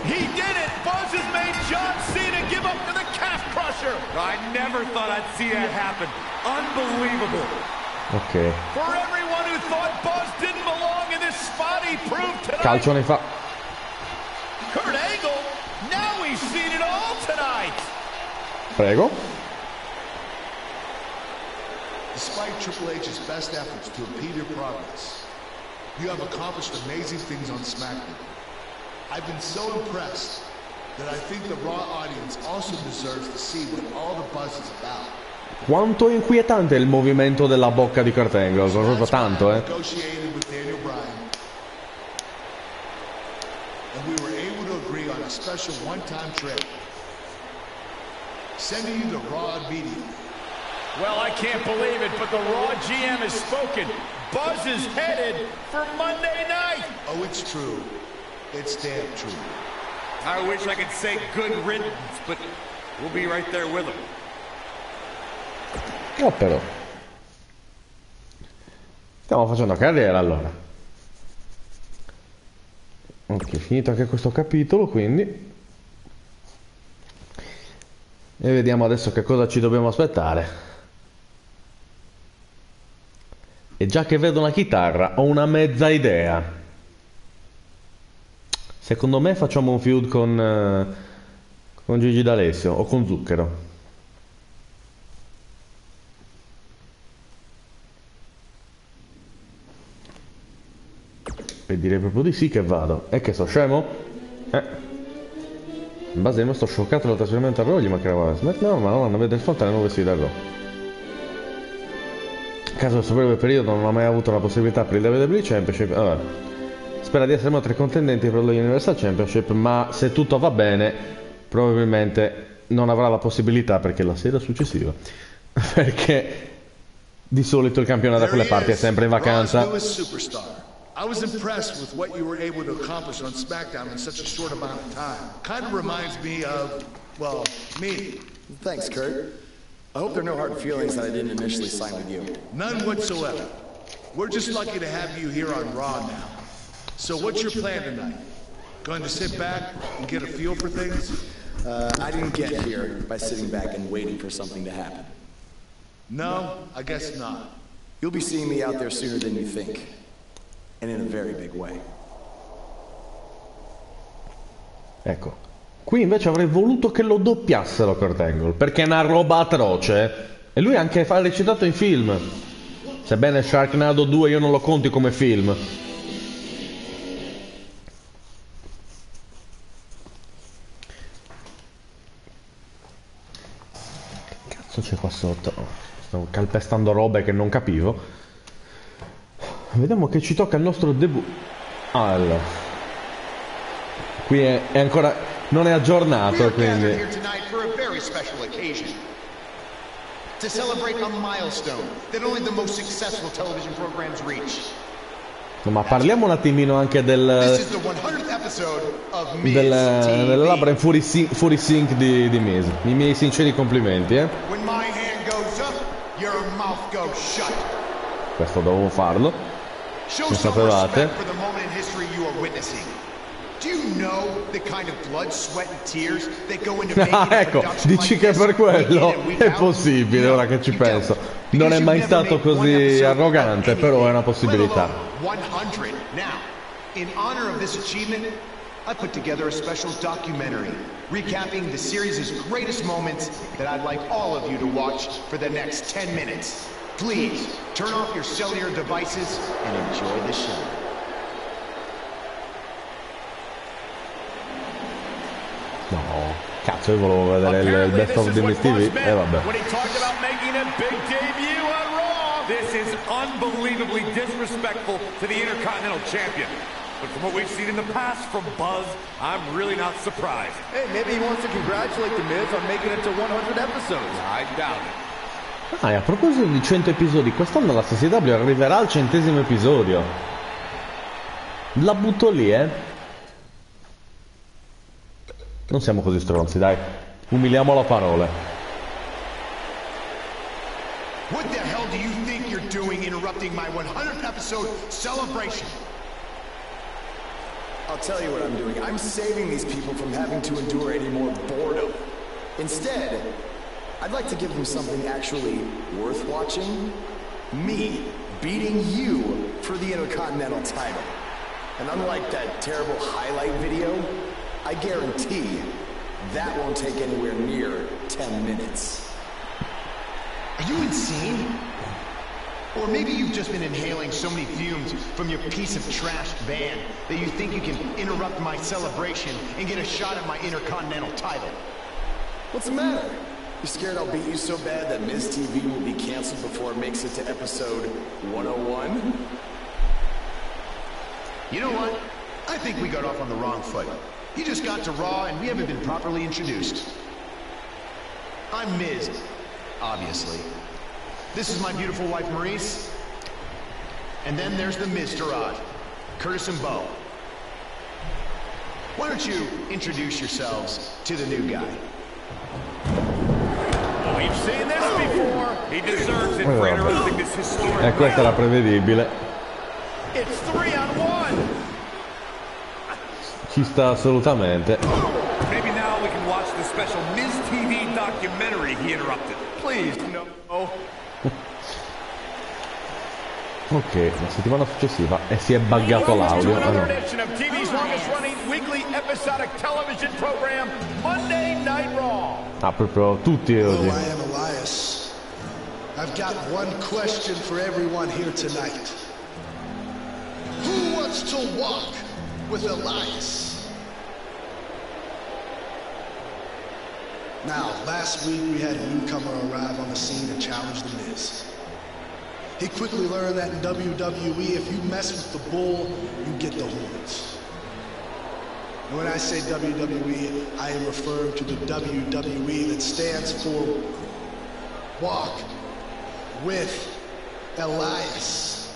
Ok. Calcio ne fa. Prego. Despite Triple H's best efforts to impede your progress, you have accomplished amazing things on SmackDown. I've been so impressed that I think the Raw audience also deserves to see what all the buzz is about. Quanto è inquietante il movimento della bocca di Kurt Angle, proprio tanto, Negotiated with Daniel Bryan, and we were able to agree on a special one-time trade. Sending you the Raw immediately. Well, I can't believe it, but the Raw GM has spoken. Buzz is headed for Monday night. Oh, it's true. It's damn true. I wish I could say good riddance, but we'll be right there with him. Oh, però. Stiamo facendo carriera, allora. Ok, finito anche questo capitolo, quindi. E vediamo adesso che cosa ci dobbiamo aspettare. E già che vedo una chitarra ho una mezza idea. Secondo me facciamo un feud con Gigi D'Alessio o con Zucchero. E direi proprio di sì che vado. E che sto scemo? In base a me sto scioccato dal trasferimento a Raw, gli mancava SmackDown, ma non avete sfruttato le nuove sfide a Raw. In caso del suo breve periodo non ho mai avuto la possibilità per il WWE Championship. Allora, spera di essere uno tra i contendenti per lo Universal Championship, ma se tutto va bene probabilmente non avrà la possibilità perché la sera successiva perché di solito il campione da quelle parti è sempre in vacanza. I was impressed with what you were able to accomplish on SmackDown in such a short amount of time. Kind of reminds me of, well, me. Thanks, Kurt. I hope there are no hard feelings that I didn't initially sign with you. None whatsoever. We're just lucky to have you here on Raw now. So what's your plan tonight? Going to sit back and get a feel for things? I didn't get here by sitting back and waiting for something to happen. No, I guess not. You'll be seeing me out there sooner than you think. And in a very big way. Ecco, qui invece avrei voluto che lo doppiassero Kurt Angle, perché è una roba atroce. E lui anche ha recitato in film. Sebbene Sharknado 2 io non lo conti come film. Che cazzo c'è qua sotto? Stavo calpestando robe che non capivo. Vediamo che ci tocca il nostro debutto. Allora, qui è ancora non è aggiornato, quindi to celebrate a milestone that only the most successful television programs reach. Ma parliamo un attimino anche This is the 100th episode of Miz delle TV. labbra in fuori sync di Miz. I miei sinceri complimenti, When my hand goes up, your mouth goes shut. Questo dovevo farlo. Show Mi some sapevate. respect for the moment in history you are witnessing. Do you know the kind of blood, sweat and tears that go into making Ah, a ecco, production dici like che this per quello week in and week è out? possibile, No, ora che ci you don't. penso. Because Non è you've mai never stato made one così episode of arrogante, però è una anything, possibilità. let alone 100. Now, in honor of this achievement, I put together a special documentary recapping the series' greatest moments that I'd like all of you to watch for the next 10 minutes. Please, turn off your cellular devices and enjoy the show. No, cazzo, io volevo vedere il Best of the Miz TV e vabbè. When he talked about making a big debut on Raw. This is unbelievably disrespectful to the Intercontinental Champion. But from what we've seen in the past from Buzz, I'm really not surprised. Hey, maybe he wants to congratulate The Miz on making it to 100 episodes. I doubt it. Ah, e a proposito di 100 episodi, quest'anno la CCW arriverà al 100° episodio. La butto lì, Non siamo così stronzi, dai. Umiliamo la parola. What the hell do you think you're doing interrupting my 100th episode celebration? I'll tell you what I'm doing. I'm saving these people from having to endure any more boredom. Instead, I'd like to give them something actually worth watching. Me beating you for the Intercontinental title. And unlike that terrible highlight video, I guarantee that won't take anywhere near 10 minutes. Are you insane? Or maybe you've just been inhaling so many fumes from your piece of trash van that you think you can interrupt my celebration and get a shot at my Intercontinental title. What's the matter? You scared I'll beat you so bad that Miz TV will be canceled before it makes it to episode 101? You know what? I think we got off on the wrong foot. You just got to Raw and we haven't been properly introduced. I'm Miz, obviously. This is my beautiful wife, Maurice. And then there's the Miztourage, Curtis and Bo. Why don't you introduce yourselves to the new guy? We've seen this before. He deserves it for interrupting this historic. Questa era prevedibile. It's 3-on-1. Ci sta assolutamente. Maybe now we can watch the special Miz TV documentary he interrupted. Please, no. Ok, la settimana successiva e si è buggato l'audio. Another edition of TV's longest-running weekly episodic television program, Monday Night Raw. Ah, proprio tutti oggi. Hello, I am Elias. I've got one question for everyone here tonight. Who wants to walk with Elias? Now, last week we had a newcomer arrive on the scene and challenge The Miz. He quickly learned that in WWE, if you mess with the bull, you get the horns. And when I say WWE, I am referring to the WWE that stands for Walk with Elias.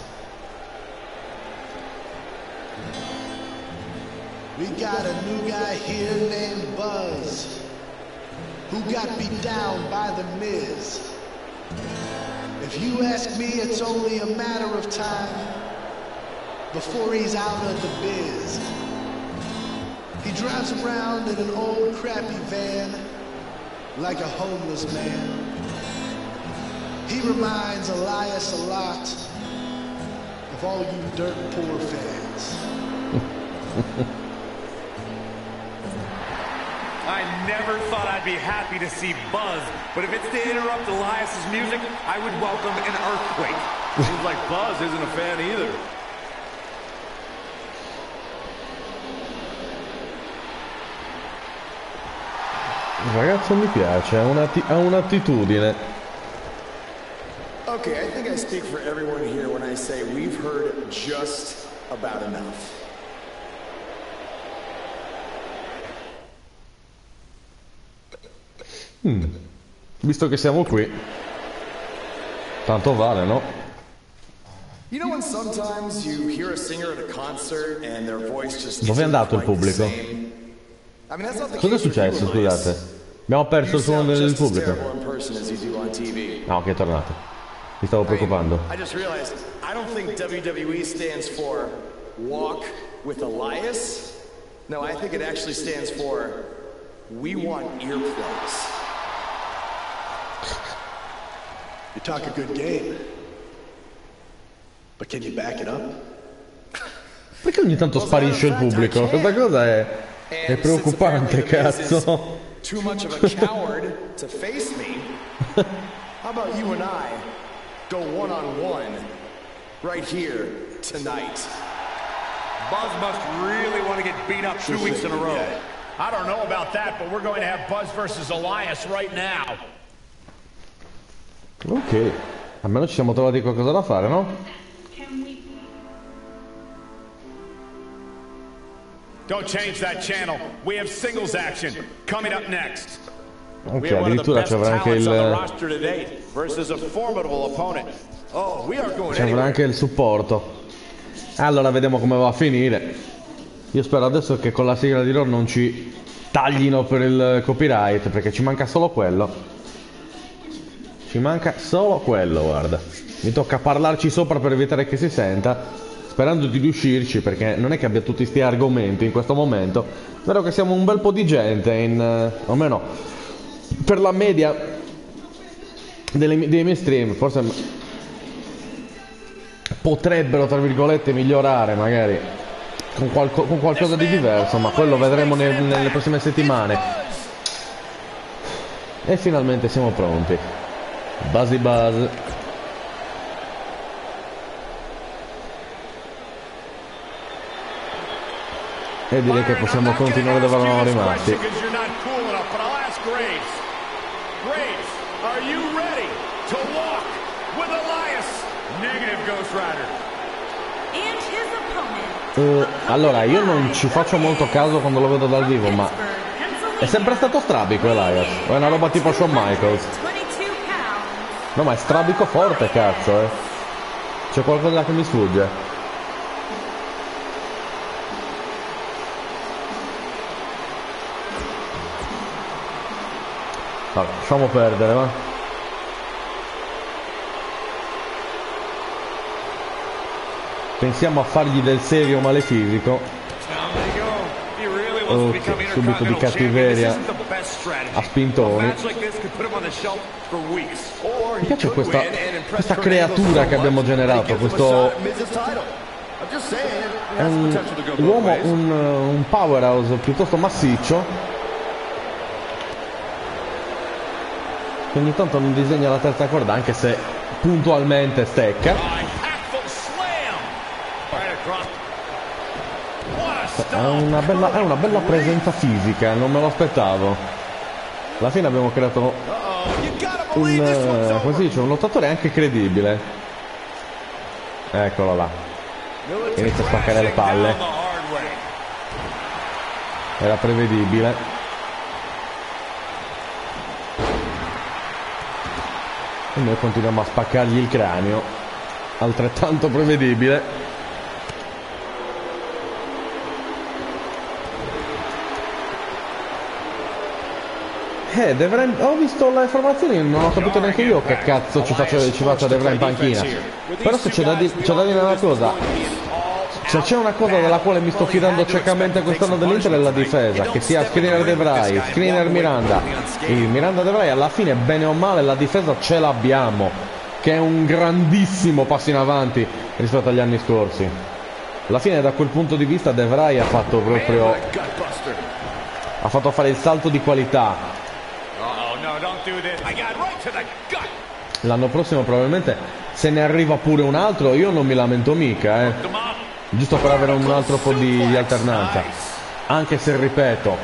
We got a new guy here named Buzz, who got beat down by The Miz. If you ask me, it's only a matter of time before he's out of the biz. He drives around in an old crappy van like a homeless man. He reminds Elias a lot of all you dirt poor fans. I never thought I'd be happy to see Buzz, but if it's to interrupt Elias's music, I would welcome an earthquake. Seems like Buzz isn't a fan either. Il ragazzo mi piace, ha un'attitudine. Okay, I think I speak for everyone here when I say we've heard just about enough. Visto che siamo qui, tanto vale, no? You know when sometimes you hear a singer at a concert and their voice just Dove è andato il pubblico? Cosa è successo, scusate? Abbiamo perso il suono del pubblico. No, ok, è tornato. Mi stavo preoccupando. I just realized I don't think WWE stands for Walk with Elias. No, I think it actually stands for We Want Earplugs. You talk a good game, but can you back it up? Perché ogni tanto sparisce il pubblico? Questa cosa è preoccupante, cazzo. Too much of a coward to face me. How about you and I go one-on-one right here tonight? Buzz must really want to get beat up 2 weeks in a row. I don't know about that, but we're going to have Buzz versus Elias right now. Ok, almeno ci siamo trovati qualcosa da fare, no? Don't change that channel. We have singles action coming up next. Ok, addirittura c'avrà anche il... c'avrà anche il supporto. Allora vediamo come va a finire. Io spero adesso che con la sigla di Raw non ci taglino per il copyright, perché ci manca solo quello. Ci manca solo quello, guarda. Mi tocca parlarci sopra per evitare che si senta, sperando di riuscirci, perché non è che abbia tutti sti argomenti in questo momento. Vero che siamo un bel po' di gente, o meno per la media dei miei stream. Forse potrebbero, tra virgolette, migliorare magari con qualcosa di diverso, ma quello vedremo nelle prossime settimane. E finalmente siamo pronti. Buzzy Buzz. E direi che possiamo continuare dove eravamo rimasti. Allora, io non ci faccio molto caso quando lo vedo dal vivo, ma è sempre stato strabico Elias, o è una roba tipo Shawn Michaels? No, ma è strabico forte, cazzo, C'è qualcosa che mi sfugge. Vabbè, lasciamo perdere, va. Pensiamo a fargli del serio male fisico. Ok, subito di cattiveria a spintoni. Mi piace questa creatura che abbiamo generato, questo è un uomo, un powerhouse piuttosto massiccio, che ogni tanto non disegna la terza corda, anche se puntualmente stecca. È una bella presenza fisica, non me lo aspettavo. Alla fine abbiamo creato un lottatore anche credibile. Eccolo là. Inizia a spaccare le palle. Era prevedibile. E noi continuiamo a spaccargli il cranio. Altrettanto prevedibile. Ho visto le informazioni, non ho capito neanche io che cazzo ci faccia De Vrij in panchina. Però se c'è da dire una cosa, se c'è una cosa della quale mi sto fidando ciecamente quest'anno dell'Inter è la difesa, che sia Skriniar De Vrij, Skriniar Miranda. E Miranda De Vrij alla fine, bene o male, la difesa ce l'abbiamo, che è un grandissimo passo in avanti rispetto agli anni scorsi. Alla fine, da quel punto di vista, De Vrij ha fatto proprio... ha fatto fare il salto di qualità. L'anno prossimo probabilmente se ne arriva pure un altro, io non mi lamento mica, giusto per avere un altro po' di alternanza, anche se ripeto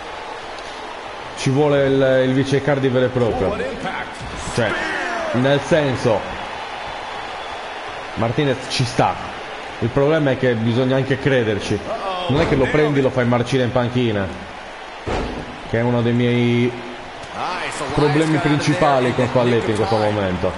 ci vuole il vice Icardi vero e proprio, cioè nel senso Martinez ci sta, il problema è che bisogna anche crederci, non è che lo prendi e lo fai marcire in panchina, che è uno dei miei problemi principali con Spalletti in questo momento.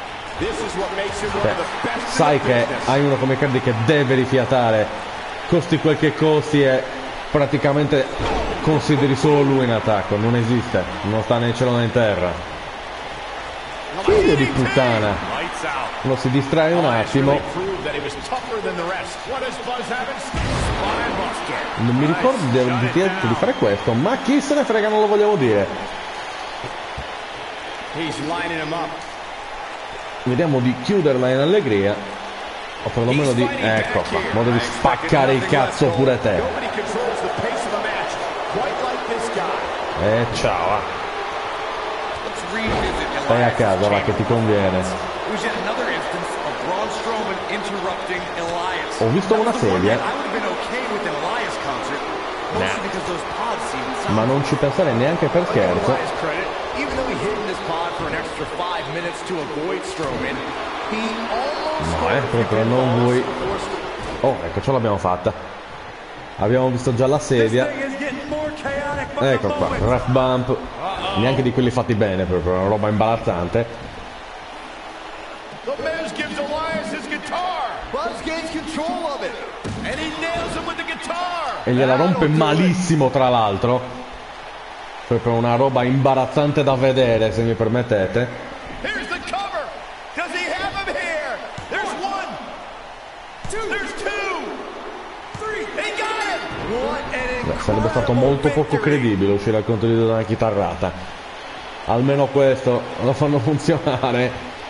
Sai che hai uno come Icardi che deve rifiatare, costi quel che costi, e praticamente consideri solo lui in attacco, non esiste, non sta né in cielo né in terra. Figlio di puttana, lo si distrae un attimo. Non mi ricordo di fare questo, ma chi se ne frega, non lo vogliamo dire. Vediamo di chiuderla in allegria, o perlomeno di... ecco qua, ma devi spaccare il cazzo pure te. E ciao. Stai a casa, va, che ti conviene. Ho visto una sedia, ma non ci pensare neanche per scherzo. No, proprio non vuoi. Oh, ecco, ce l'abbiamo fatta. Abbiamo visto già la sedia. Ecco qua, ref bump. Neanche di quelli fatti bene, proprio una roba imbarazzante. E gliela rompe malissimo, tra l'altro. Proprio una roba imbarazzante da vedere, se mi permettete. Beh, sarebbe stato molto poco credibile uscire al contenuto da una chitarrata. Almeno questo lo fanno funzionare.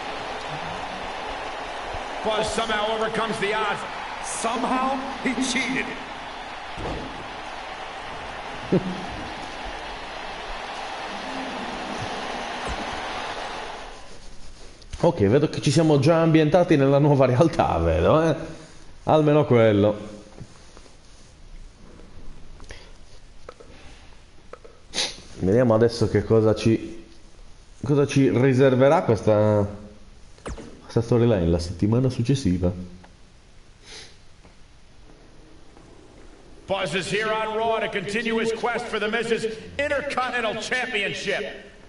Buzz somehow overcomes the odds. Somehow he cheated. Ok, vedo che ci siamo già ambientati nella nuova realtà, vedo, almeno quello. Vediamo adesso che cosa ci riserverà questa storyline la settimana successiva. Buzz is here on Raw to continue his quest for the Miz's Intercontinental Championship.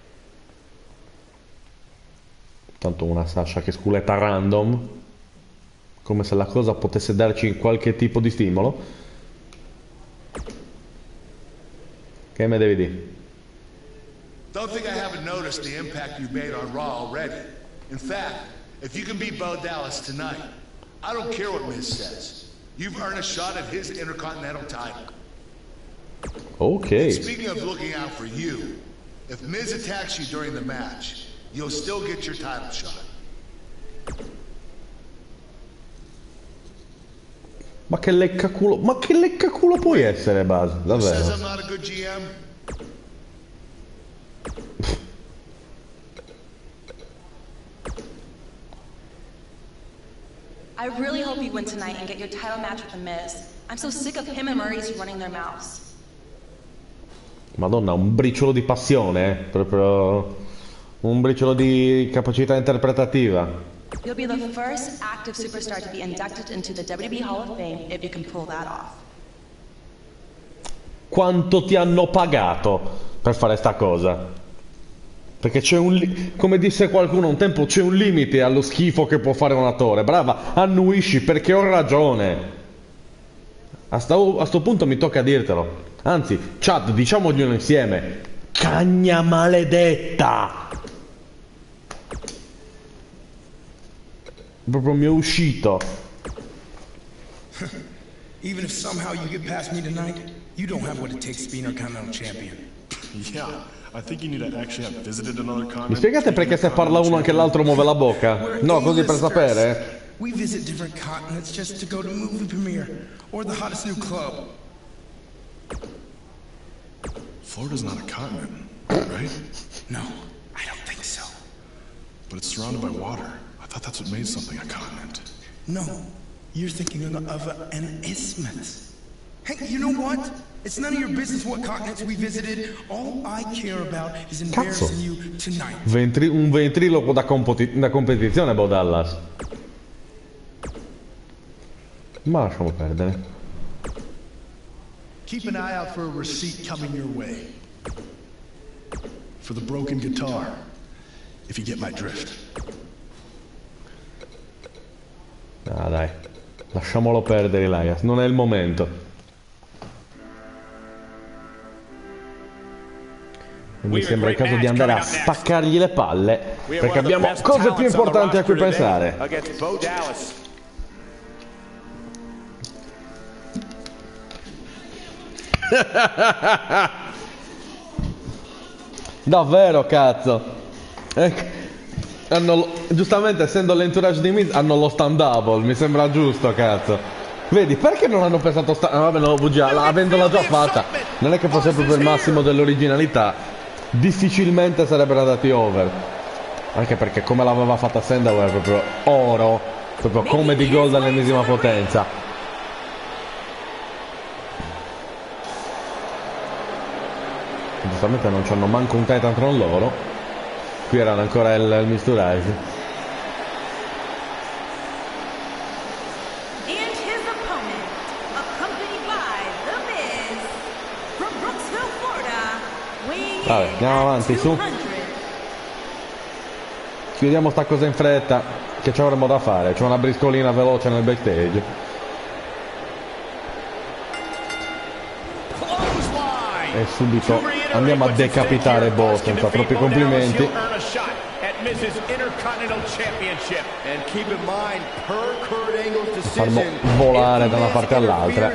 Tanto una Sasha che sculetta random, come se la cosa potesse darci qualche tipo di stimolo. Che me devi dire? Don't think I haven't noticed the impact you made on Raw already. In fact, if you can beat Bo Dallas tonight, I don't care what Miz says. You've earned a shot at his Intercontinental title. Okay. And speaking of looking out for you, if Miz attacks you during the match, you'll still get your title shot. Ma che leccaculo puoi essere, Buzz? Davvero? Says I'm not a good GM. I really hope you win tonight and get your title match with The Miz. I'm so sick of him and Maurice running their mouths. Madonna, un briciolo di passione, proprio un briciolo di capacità interpretativa. You'll be the first active superstar to be inducted into the WWE Hall of Fame if you can pull that off. Quanto ti hanno pagato per fare sta cosa? Perché c'è come disse qualcuno un tempo, c'è un limite allo schifo che può fare un attore. Brava, annuisci perché ho ragione. A sto punto mi tocca dirtelo. Anzi, chat, diciamoglielo insieme. Cagna maledetta! Proprio mi è uscito. Even if somehow you get past me tonight, you don't have what it takes to be Intercontinental Champion. Yeah, I think you need to actually have visited another continent. Mi spiegate perché se parla uno anche l'altro muove la bocca? No, così per sapere? We visit different continents just to go to movie premiere or the hottest new club. Florida's not a continent, right? No, I don't think so. But it's surrounded by water. I thought that's what made something a continent. No, you're thinking of an isthmus. Hey, you know what? It's none of your business what continents we visited. All I care about is embarrassing you tonight. Un ventriloquo da competizione, Bo Dallas. Ma lasciamo perdere. Keep an eye out for a receipt coming your way. For the broken guitar. If you get my drift. Ah dai, lasciamolo perdere Elias, non è il momento. Mi sembra il caso di andare a spaccargli le palle, perché abbiamo cose più importanti a cui pensare. Davvero, cazzo. Giustamente, essendo l'entourage di Miz, hanno lo stand double, mi sembra giusto, cazzo. Vedi, perché non hanno pensato vabbè, no, bugia, avendola già fatta. Non è che fosse proprio il massimo dell'originalità. Difficilmente sarebbero andati over. Anche perché come l'aveva fatta Sandow è proprio oro. Proprio come di gold all'ennesima potenza. Giustamente non c'hanno manco un Titantron loro. Qui erano ancora il misturage. Vabbè, andiamo avanti, su. Chiudiamo sta cosa in fretta, che ci avremo da fare. C'è una briscolina veloce nel backstage. E subito andiamo a decapitare Bo senza troppi complimenti. Farlo volare da una parte all'altra.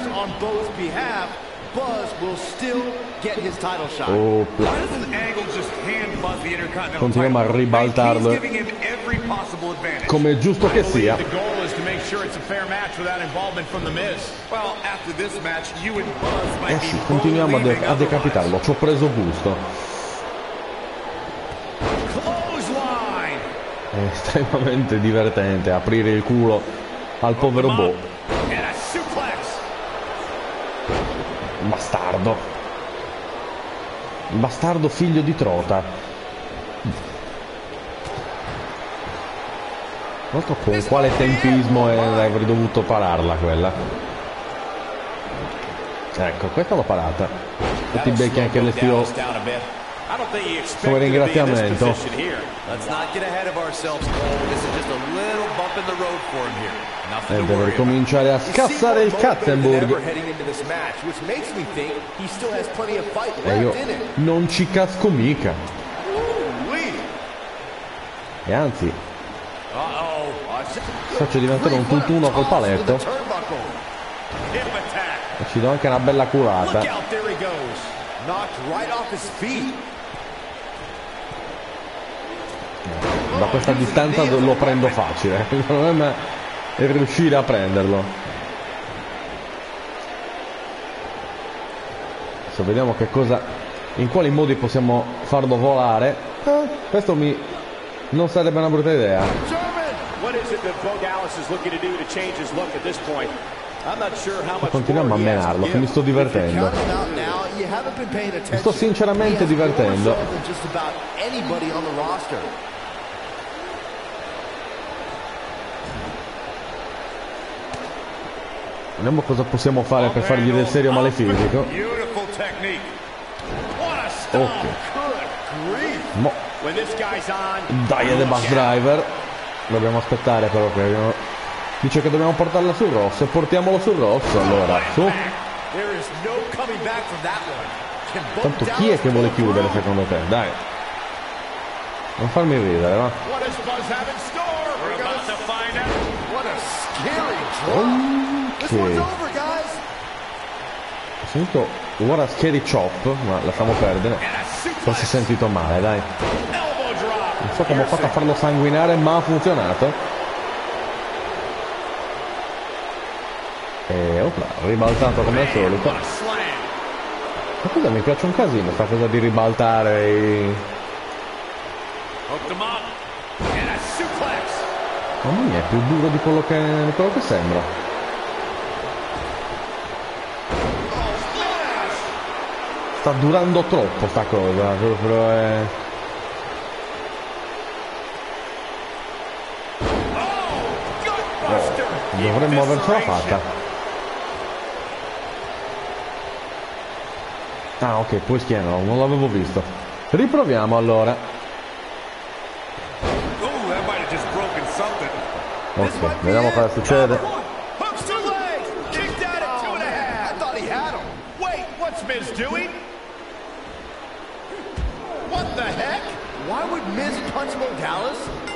Continuiamo a ribaltarlo come è giusto che sia. E sì, continuiamo a decapitarlo, ci ho preso gusto. È estremamente divertente aprire il culo al povero Bo. Bastardo. Bastardo figlio di trota. Non so con quale tempismo avrei dovuto pararla quella. Ecco, questa l'ho parata. E ti becchi anche il tiro come ringraziamento. E deve ricominciare a scassare il Katzenburg. E io non ci casco mica. E anzi, faccio diventare un tutt'uno col paletto. E ci do anche una bella culata. Da questa distanza lo prendo facile. Il problema è riuscire a prenderlo. Adesso vediamo che cosa, in quali modi possiamo farlo volare. Questo non sarebbe una brutta idea. Continuiamo a menarlo, che mi sto divertendo. Mi sto sinceramente divertendo. Vediamo cosa possiamo fare per fargli del serio male fisico. Ok. Mo. Dai, The Bus Driver. Dobbiamo aspettare però che dice che dobbiamo portarla sul rosso. E portiamolo sul rosso allora. Su. Tanto chi è che vuole chiudere secondo te? Dai. Non farmi ridere, va. Ok. Ho sentito What a Scary Chop, ma lasciamo perdere. Forse si è sentito male, dai. Non so come ho fatto a farlo sanguinare, ma ha funzionato. E opla, ribaltato come al solito. Ma cosa, mi piace un casino sta cosa di ribaltare i... Mamma mia, è più duro di quello che sembra. Sta durando troppo sta cosa, proprio è... dovremmo avercela fatta. Ah ok, poi schiena, non l'avevo visto. Riproviamo allora. Ok, vediamo cosa succede. Miz doing? What the heck? Why would Miz punch Bo Dallas?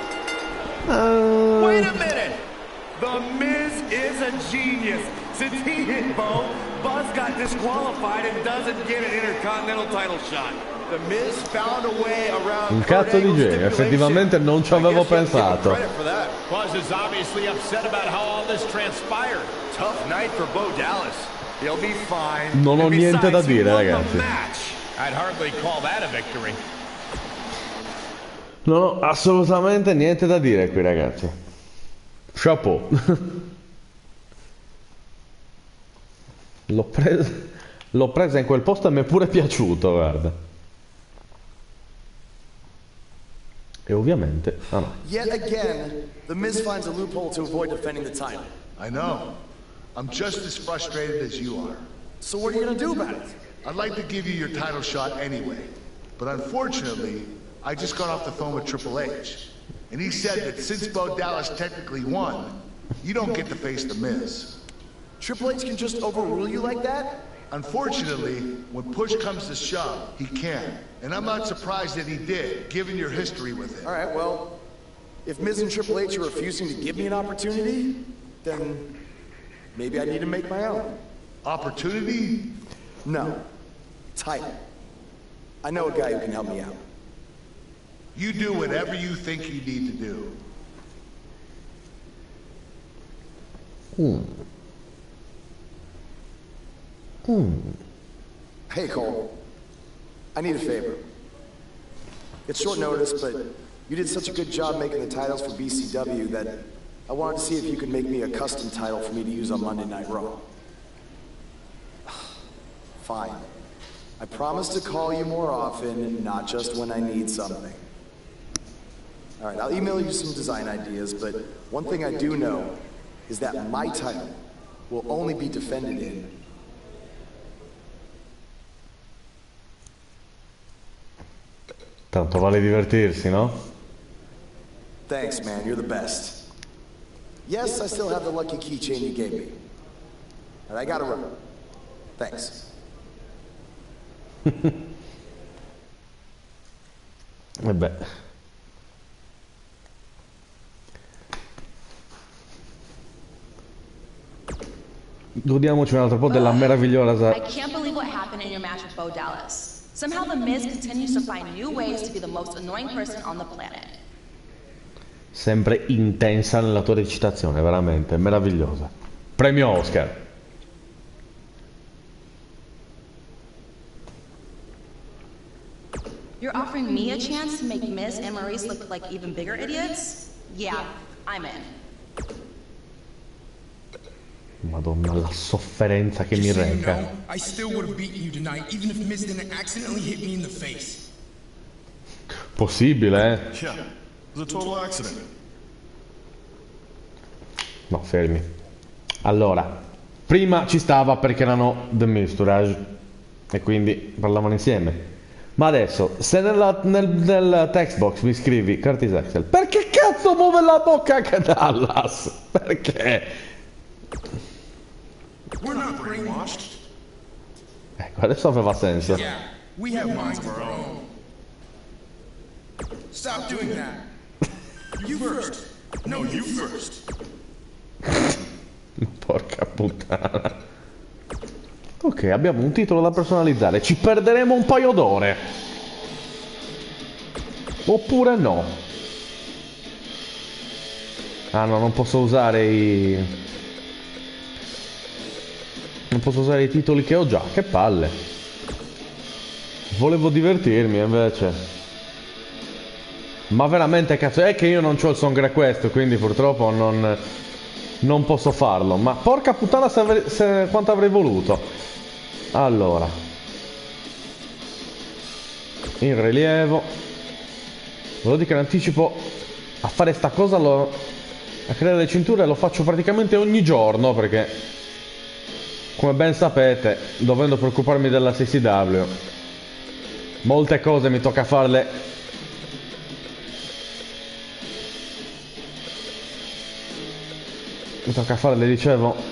Wait a minute! The Miz is a genius. Since he hit Bo, Buzz got disqualified and doesn't get an Intercontinental title shot. The Miz found a way around. Un cazzo di genio, effettivamente non ci avevo pensato. Buzz is obviously upset about how all this transpired. Tough night for Bo Dallas. He'll be fine. Non ho niente da dire, ragazzi. I'd hardly call that a victory. Non ho assolutamente niente da dire qui, ragazzi. Chapeau. L'ho presa in quel posto e mi è pure piaciuto, guarda. E ovviamente... ah no. Yet again, the Miz finds a loophole to avoid defending the title. I know. I'm just as frustrated as you are. So what are you gonna do about it? I'd like to give you your title shot anyway. But unfortunately, I just got off the phone with Triple H. And he said that since Bo Dallas technically won, you don't get to face The Miz. Triple H can just overrule you like that? Unfortunately, when push comes to shove, he can. And I'm not surprised that he did, given your history with him. All right, well, if Miz and Triple H are refusing to give me an opportunity, then maybe I need to make my own. Opportunity? No. Title. I know a guy who can help me out. You do whatever you think you need to do. Hey, Cole. I need a favor. It's short notice, but you did such a good job making the titles for BCW that I wanted to see if you could make me a custom title for me to use on Monday Night Raw. Fine. I promise to call you more often, not just when I need something. All right, I'll email you some design ideas, but one thing I do know is that my title will only be defended in... Tanto vale divertirsi, no? Thanks, man. You're the best. Yes, I still have the lucky keychain you gave me. And I gotta run. Thanks. Vabbè. Godiamoci un altro po' della meravigliosa... I can't believe what happened in your match with Bo Dallas. Somehow the Miz continues to find new ways to be the most annoying person on the planet. Sempre intensa nella tua recitazione, veramente, meravigliosa. Premio Oscar. You're offering me a chance to make Miz and Maurice look like even bigger idiots? Yeah, I'm in. Madonna, la sofferenza che mi reca. I still would have beaten you tonight, even if Miz didn't accidentally hit me in the face. Possibile, eh? Yeah, it was a total accident. No, fermi. Allora, Prima ci stava perché erano The Misturage e quindi parlavano insieme. Ma adesso, se nel text box mi scrivi Curtis Axel, perché cazzo muove la bocca anche Dallas? Perché? We're not brainwashed. Ecco, adesso aveva senso. Yeah, we have minds of our own. Stop doing that. You first. No, you first. Porca puttana. Ok, abbiamo un titolo da personalizzare. Ci perderemo un paio d'ore. Oppure no. Ah no, non posso usare i... Non posso usare i titoli che ho già. Che palle. Volevo divertirmi invece. Ma veramente cazzo, è che io non c'ho il Song Request, quindi purtroppo non posso farlo. Ma porca puttana quanto avrei voluto. Allora, in rilievo, volevo dire che in anticipo a fare sta cosa, a creare le cinture lo faccio praticamente ogni giorno, perché come ben sapete, dovendo preoccuparmi della CCW, molte cose mi tocca farle dicevo.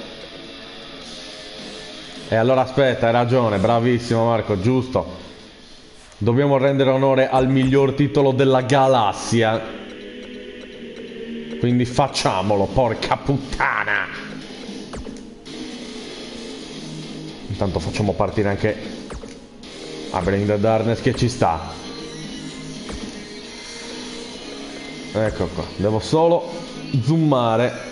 E allora aspetta, hai ragione, bravissimo Marco, giusto. Dobbiamo rendere onore al miglior titolo della galassia. Quindi facciamolo, porca puttana. Intanto facciamo partire anche a Bring the Darkness che ci sta. Ecco qua, devo solo zoomare.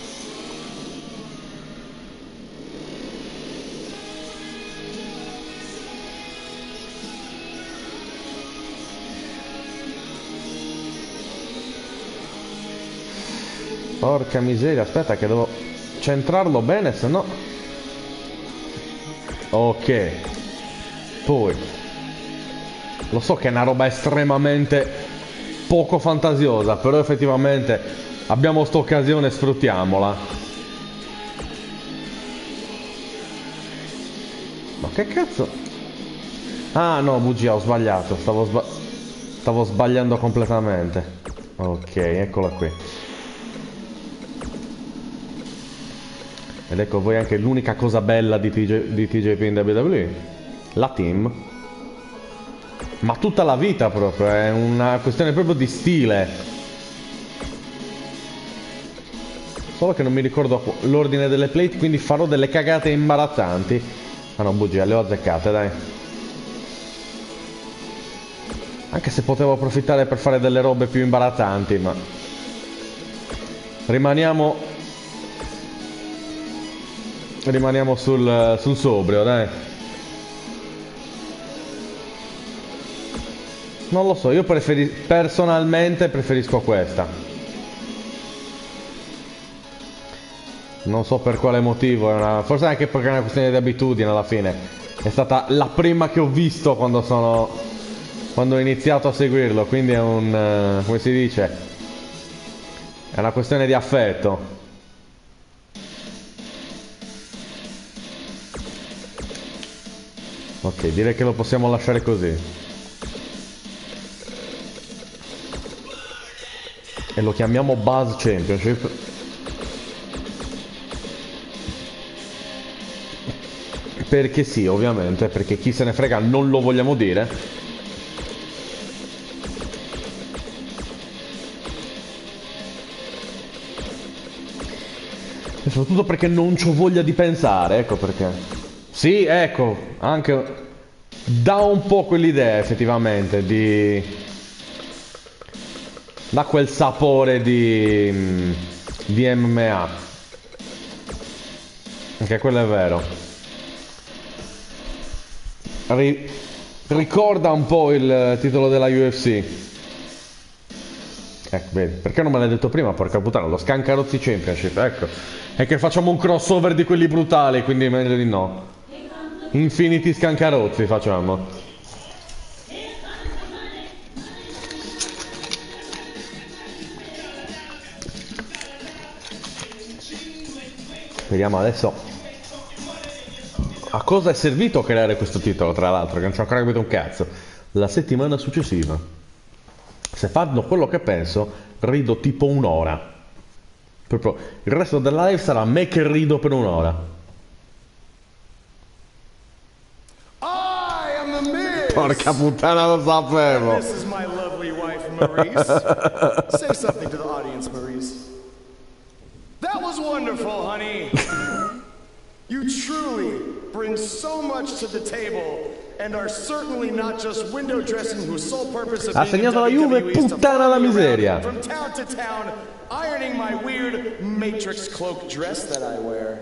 Porca miseria, aspetta che devo centrarlo bene, se no... Ok. Poi... Lo so che è una roba estremamente poco fantasiosa, però effettivamente abbiamo sta occasione, sfruttiamola. Ma che cazzo? Ah no, bugia, ho sbagliato. Stavo sbagliando completamente. Ok, eccola qui. Ed ecco voi anche l'unica cosa bella di TJP in WWE. La team. Ma tutta la vita proprio, è una questione proprio di stile. Solo che non mi ricordo l'ordine delle plate, quindi farò delle cagate imbarazzanti. Ah no, bugia, le ho azzeccate, dai. Anche se potevo approfittare per fare delle robe più imbarazzanti, ma... Rimaniamo sul sobrio, dai. Non lo so, io personalmente preferisco questa. Non so per quale motivo, forse anche perché è una questione di abitudine alla fine. È stata la prima che ho visto quando ho iniziato a seguirlo, quindi è un... come si dice? È una questione di affetto. Ok, direi che lo possiamo lasciare così. E lo chiamiamo Buzz Championship. Perché sì, ovviamente, perché chi se ne frega non lo vogliamo dire. E soprattutto perché non c'ho voglia di pensare, ecco perché. Sì, ecco, anche dà un po' quell'idea effettivamente di... dà quel sapore di MMA. Anche quello è vero. Ricorda un po' il titolo della UFC. Ecco, vedi, perché non me l'hai detto prima, porca puttana, lo Scancarozzi Championship, ecco. È che facciamo un crossover di quelli brutali, quindi meglio di no. Infinity Scancarozzi facciamo. Vediamo adesso A cosa è servito creare questo titolo, tra l'altro, che non ci ho ancora capito un cazzo? La settimana successiva. Se fanno quello che penso, rido tipo un'ora. Proprio il resto della live sarà me che rido per un'ora. Porca puttana, lo sapevo. This is my lovely wife, Maurice. Say something to the audience, Maurice. That was wonderful, honey. You truly bring so much to the table and are certainly not just window dressing whose sole purpose of Ha being in segnato la Juve, WWE is to puttana la follow me miseria. around from town to town, ironing my weird Matrix cloak dress that I wear.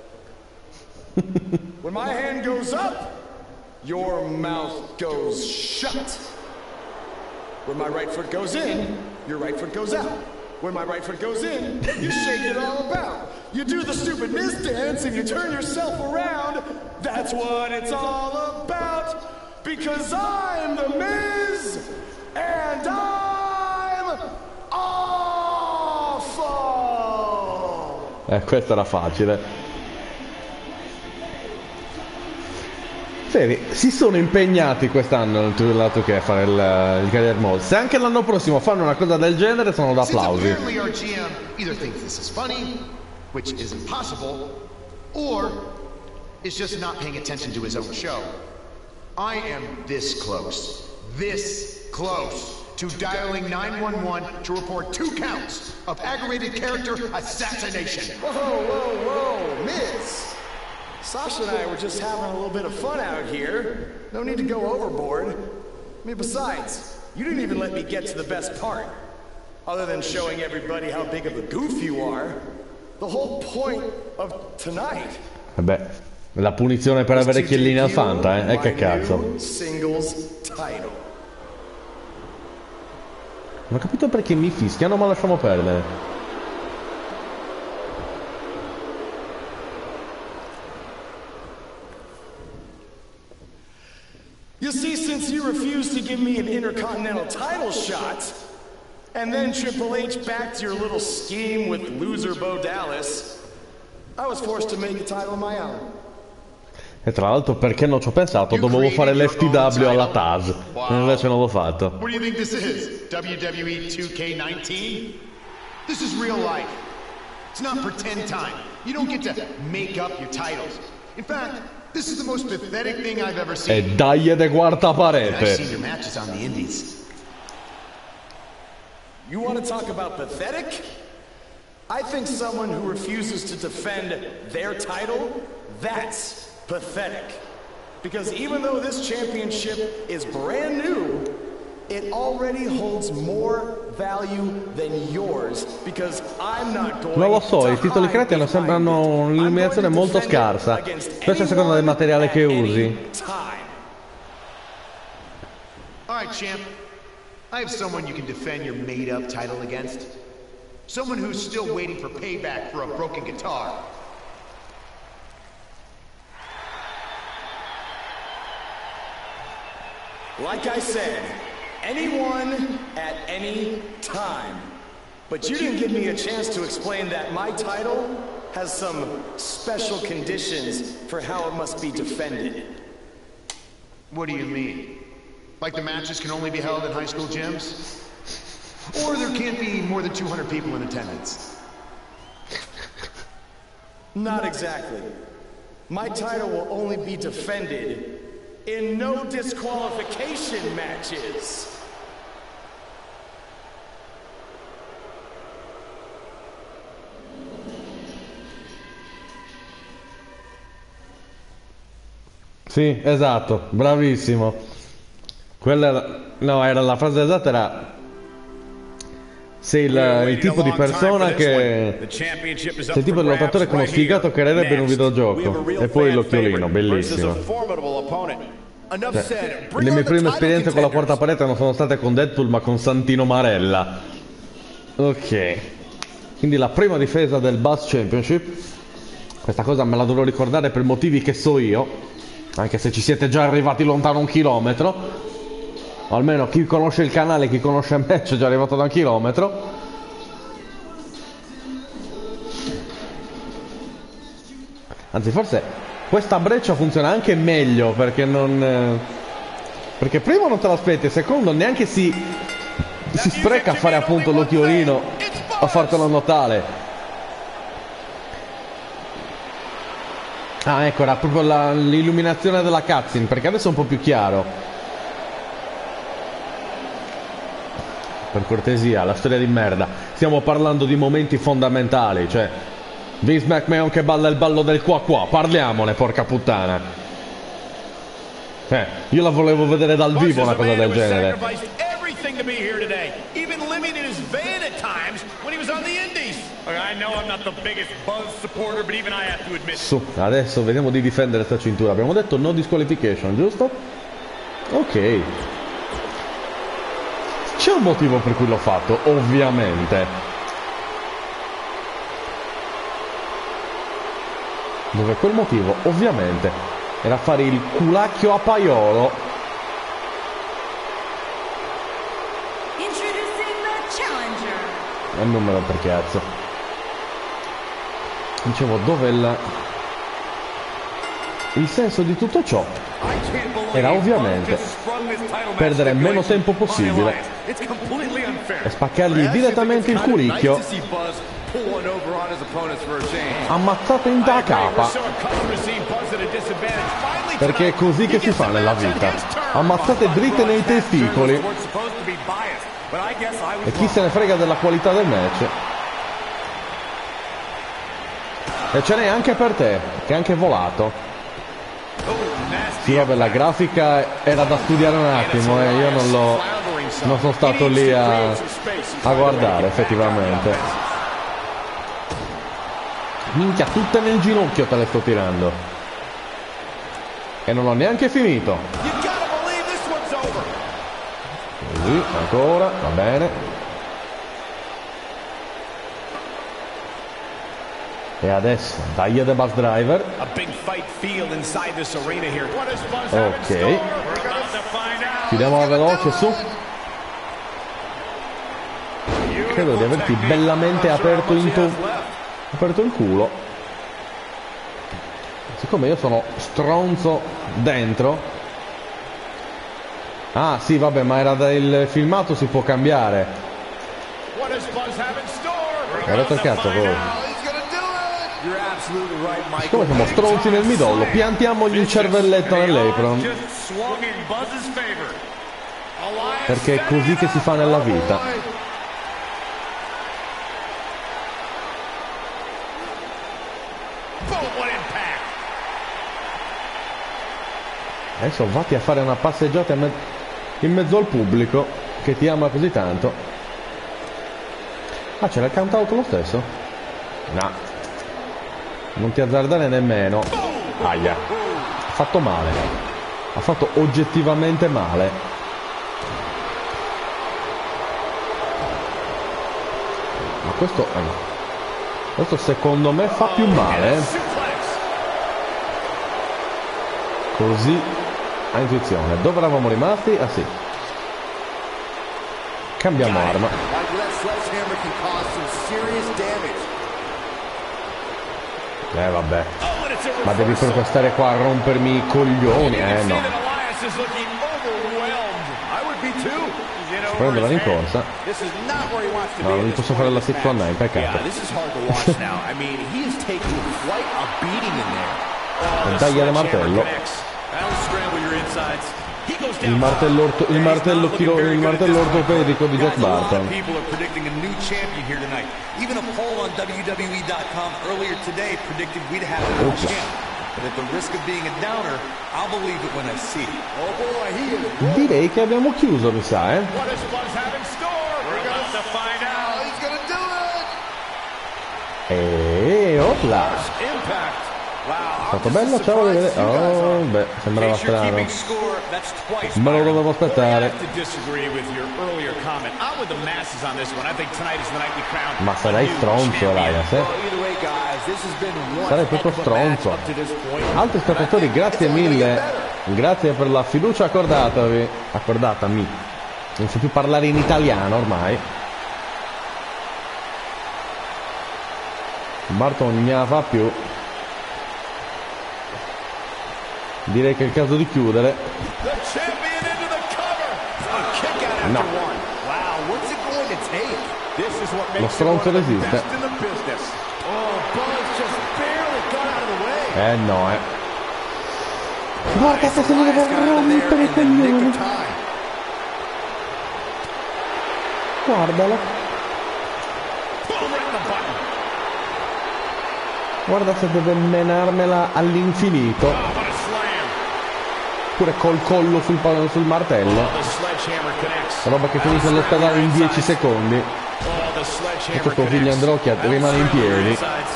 When my hand goes up, your mouth goes shut. When my right foot goes in, your right foot goes out. When my right foot goes in, you shake it all about. You do the stupid Miz dance and you turn yourself around. That's what it's all about. Because I'm the Miz and I'm awful. Questa era facile. Vedi, si sono impegnati quest'anno il 2K a fare il Career Mode. Se anche l'anno prossimo fanno una cosa del genere sono da applausi. Apparently our GM either thinks this is funny, which is impossible, or is just not paying attention to his own show. I am this close to dialing 911 to report 2 counts of aggravated character assassination. Whoa, Miz. Sasha and I were just having a little bit of fun out here. No need to go overboard. I mean, besides, you didn't even let me get to the best part. Other than showing everybody how big of a goof you are. The whole point of tonight. Vabbè, la punizione per avere Chiellini al Fanta, eh? E che cazzo. Singles title. Non ho capito perché mi fischiano, ma lasciamo perdere. You see, since you refused to give me an Intercontinental title shot, and then Triple H backed your little scheme with loser Bo Dallas, I was forced to make a title of my own. E tra l'altro, perché non ci ho pensato, dovevo fare l'FTW alla Taz. E invece non l'ho fatto. What do you think this is? WWE 2K19? This is real life. It's not pretend time. You don't get to make up your titles. In fact, this is the most pathetic thing I've ever seen. E dai de quarta I've parete. seen your matches on the indies. You want to talk about pathetic? I think someone who refuses to defend their title, that's pathetic. Because even though this championship is brand new, it already holds more value than yours. Because I'm not going Non lo so, i titoli creati sembrano un'illuminazione molto scarsa. Questo a seconda del materiale che usi. Alright, champ. I have someone you can defend your made-up title against. Someone who's still waiting for payback for a broken guitar. Like I said, anyone at any time. But you didn't give me a chance to explain that my title has some special conditions for how it must be defended. What do you mean? Like the matches can only be held in high school gyms? Or there can't be more than 200 people in attendance? Not exactly. My title will only be defended in no disqualification matches. Sì, esatto, bravissimo. Quella era, no, era la frase esatta, era sei il tipo di persona che sei il tipo di lottatore con uno sfigato che creerebbe in un videogioco. E poi l'occhiolino, bellissimo. Cioè, le mie prime esperienze con la quarta parete non sono state con Deadpool ma con Santino Marella. Ok, quindi la prima difesa del Buzz Championship. Questa cosa me la dovrò ricordare per motivi che so io, anche se ci siete già arrivati lontano 1 chilometro. O almeno chi conosce il canale, chi conosce me, c'è già arrivato da 1 chilometro. Anzi, forse questa breccia funziona anche meglio perché non... perché primo non te l'aspetti e secondo neanche si spreca a fare appunto l'occhiolino a fartelo notare. Ah, ecco, era proprio l'illuminazione della cutscene, perché adesso è un po' più chiaro. Per cortesia, la storia di merda. Stiamo parlando di momenti fondamentali, cioè Vince McMahon che balla il ballo del qua qua, parliamone, porca puttana. Io la volevo vedere dal vivo una cosa del genere. To be here today, even limiting his van at times when he was on the Indies. I know I'm not the biggest Buzz supporter, but even I have to admit. Su, adesso vediamo di difendere sta cintura. Abbiamo detto no disqualification, giusto? Ok. C'è un motivo per cui l'ho fatto, ovviamente. Dove quel motivo, ovviamente, era fare il culacchio a paiolo. Il numero per cazzo. Dicevo, dove il senso di tutto ciò era ovviamente perdere meno tempo possibile e spaccargli direttamente il culicchio ammazzato in da capa, perché è così che si fa nella vita, ammazzate dritte nei testicoli. E chi se ne frega della qualità del match. E ce n'è anche per te, che è anche volato. Sì, vabbè, la grafica era da studiare un attimo, io non sono stato lì a guardare effettivamente. Minchia, tutte nel ginocchio te le sto tirando. E non ho neanche finito. Così, ancora, va bene. E adesso, dai The Bus Driver. Ok. Chiudiamola veloce, su. Credo di averti bellamente aperto il culo. Siccome io sono stronzo dentro. Ah sì, vabbè, ma era il filmato, si può cambiare. Hai rotto il cazzo poi. Siccome siamo stronzi nel midollo, piantiamogli il cervelletto nell'apron. Perché è così che si fa nella vita. Adesso vatti a fare una passeggiata in mezzo al pubblico che ti ama così tanto. Ah, c'era il count out lo stesso? No. Non ti azzardare nemmeno. Aia. Ha fatto male. Ha fatto oggettivamente male. Ma questo secondo me fa più male. Così a intuizione. Dove eravamo rimasti? Ah sì. Cambiamo arma. Vabbè. Ma devi proprio stare qua a rompermi i coglioni. No. Prendo la rincorsa. No, non gli posso fare la 619, peccato. Dai al martello. Il martello ortopedico di Jeff Barton. Direi che abbiamo chiuso, mi sa, E opla. È stato bello, ciao, oh, beh, sembrava strano. Me lo dovevo aspettare. Ma sarai stronzo, Elias, Sarai proprio stronzo. Altri spettatori, grazie mille. Grazie per la fiducia accordatami. Non so più parlare in italiano ormai. Barton non ne fa più. Direi che è il caso di chiudere. No. Lo stronzo resiste. No, Guarda che se ne deve rompere i coglioni. Guardalo. Guarda se deve menarmela all'infinito. Pure col collo sul martello. Roba che finisce all'ospedale in 10 secondi. E questo figlio Androcchia rimane in piedi.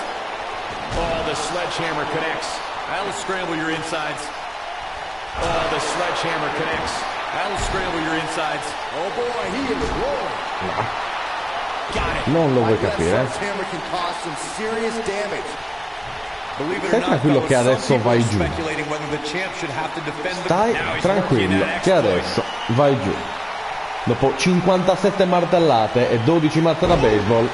That'll scramble your insides. Oh, the sledgehammer connects. That'll scramble your insides. Oh boy, he is rolling. Got it. Non lo vuoi capire. Stai tranquillo che adesso vai giù. Stai tranquillo che adesso vai giù. Dopo 57 martellate e 12 mazze da baseball.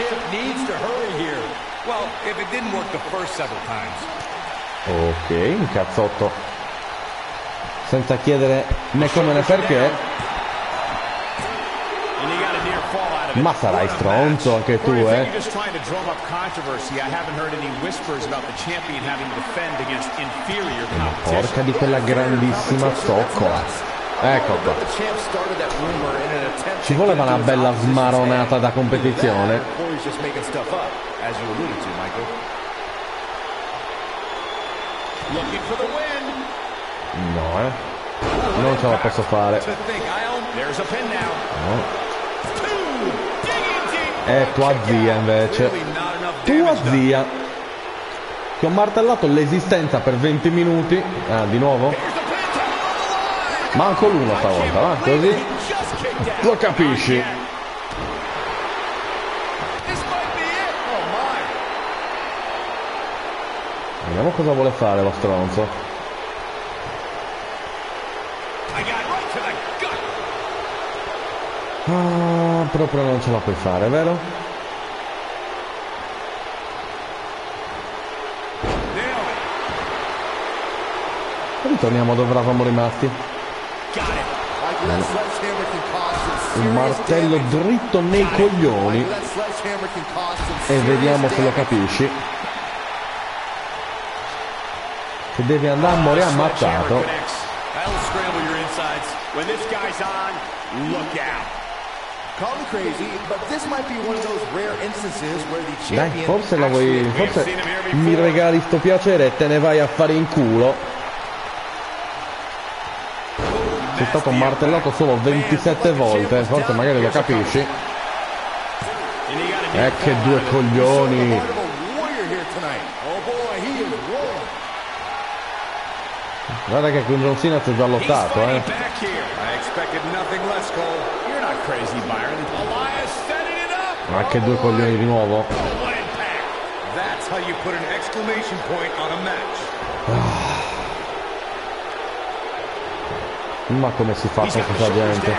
Well, if it didn't work the first several times. Ok, un cazzotto senza chiedere né come né perché. Ma sarai stronzo anche tu, Ma porca di quella grandissima zoccola. Ecco qua. Ci voleva una bella smaronata da competizione. No, non ce la posso fare. No. Tua zia invece. Tua zia. Ti ho martellato l'esistenza per 20 minuti. Ah, di nuovo? Manco l'uno stavolta, va? Così lo capisci. Vediamo cosa vuole fare lo stronzo. Proprio non ce la puoi fare, vero? Ritorniamo dove eravamo rimasti. Un martello dritto nei coglioni. E vediamo se lo capisci. Che devi andare a morire ammazzato. Dai, forse la vuoi. Forse mi regali sto piacere e te ne vai a fare in culo. Sei stato martellato solo 27 volte, forse magari lo capisci. Che due coglioni. Guarda che con John Cena si è già lottato, Ma che due coglioni di nuovo. Ma come si fa con questa gente?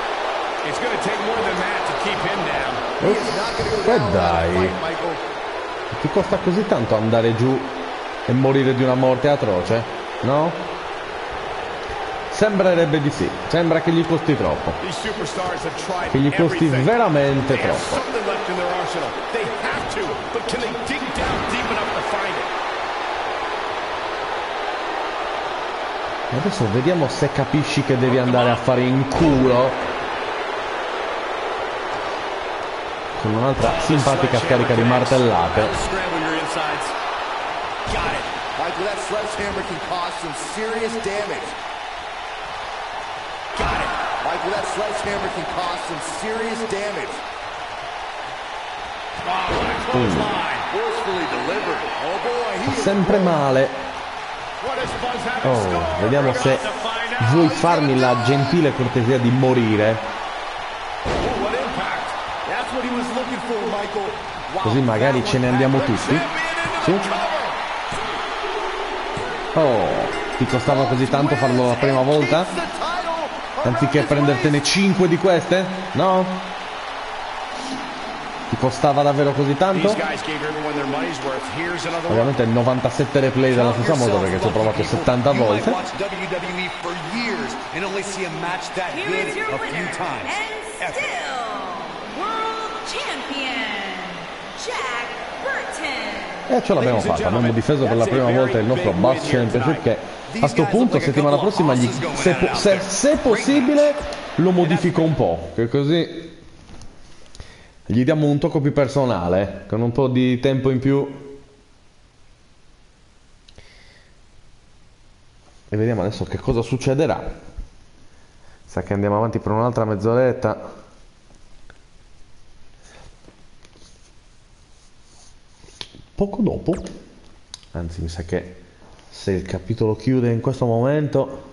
E dai. Ti costa così tanto andare giù e morire di una morte atroce? No? Sembrerebbe di sì. Sembra che gli costi troppo. Che gli costi veramente troppo. Adesso vediamo se capisci che devi andare a fare in culo con un'altra simpatica scarica di martellate. Sempre male. Vediamo se vuoi farmi la gentile cortesia di morire. Così magari ce ne andiamo tutti. Sì? Ti costava così tanto farlo la prima volta? Anziché prendertene 5 di queste? No? Ti Ti costava davvero così tanto? Ovviamente 97 replay della stessa moto perché ci ho provato 70 volte. E ce l'abbiamo fatta, abbiamo difeso per la prima volta il nostro Buzz Championship, che a sto punto settimana prossima se possibile lo modifico un po', che così gli diamo un tocco più personale, con un po' di tempo in più. E vediamo adesso che cosa succederà. Sa che andiamo avanti per un'altra mezz'oretta. Poco dopo, anzi mi sa che se il capitolo chiude in questo momento...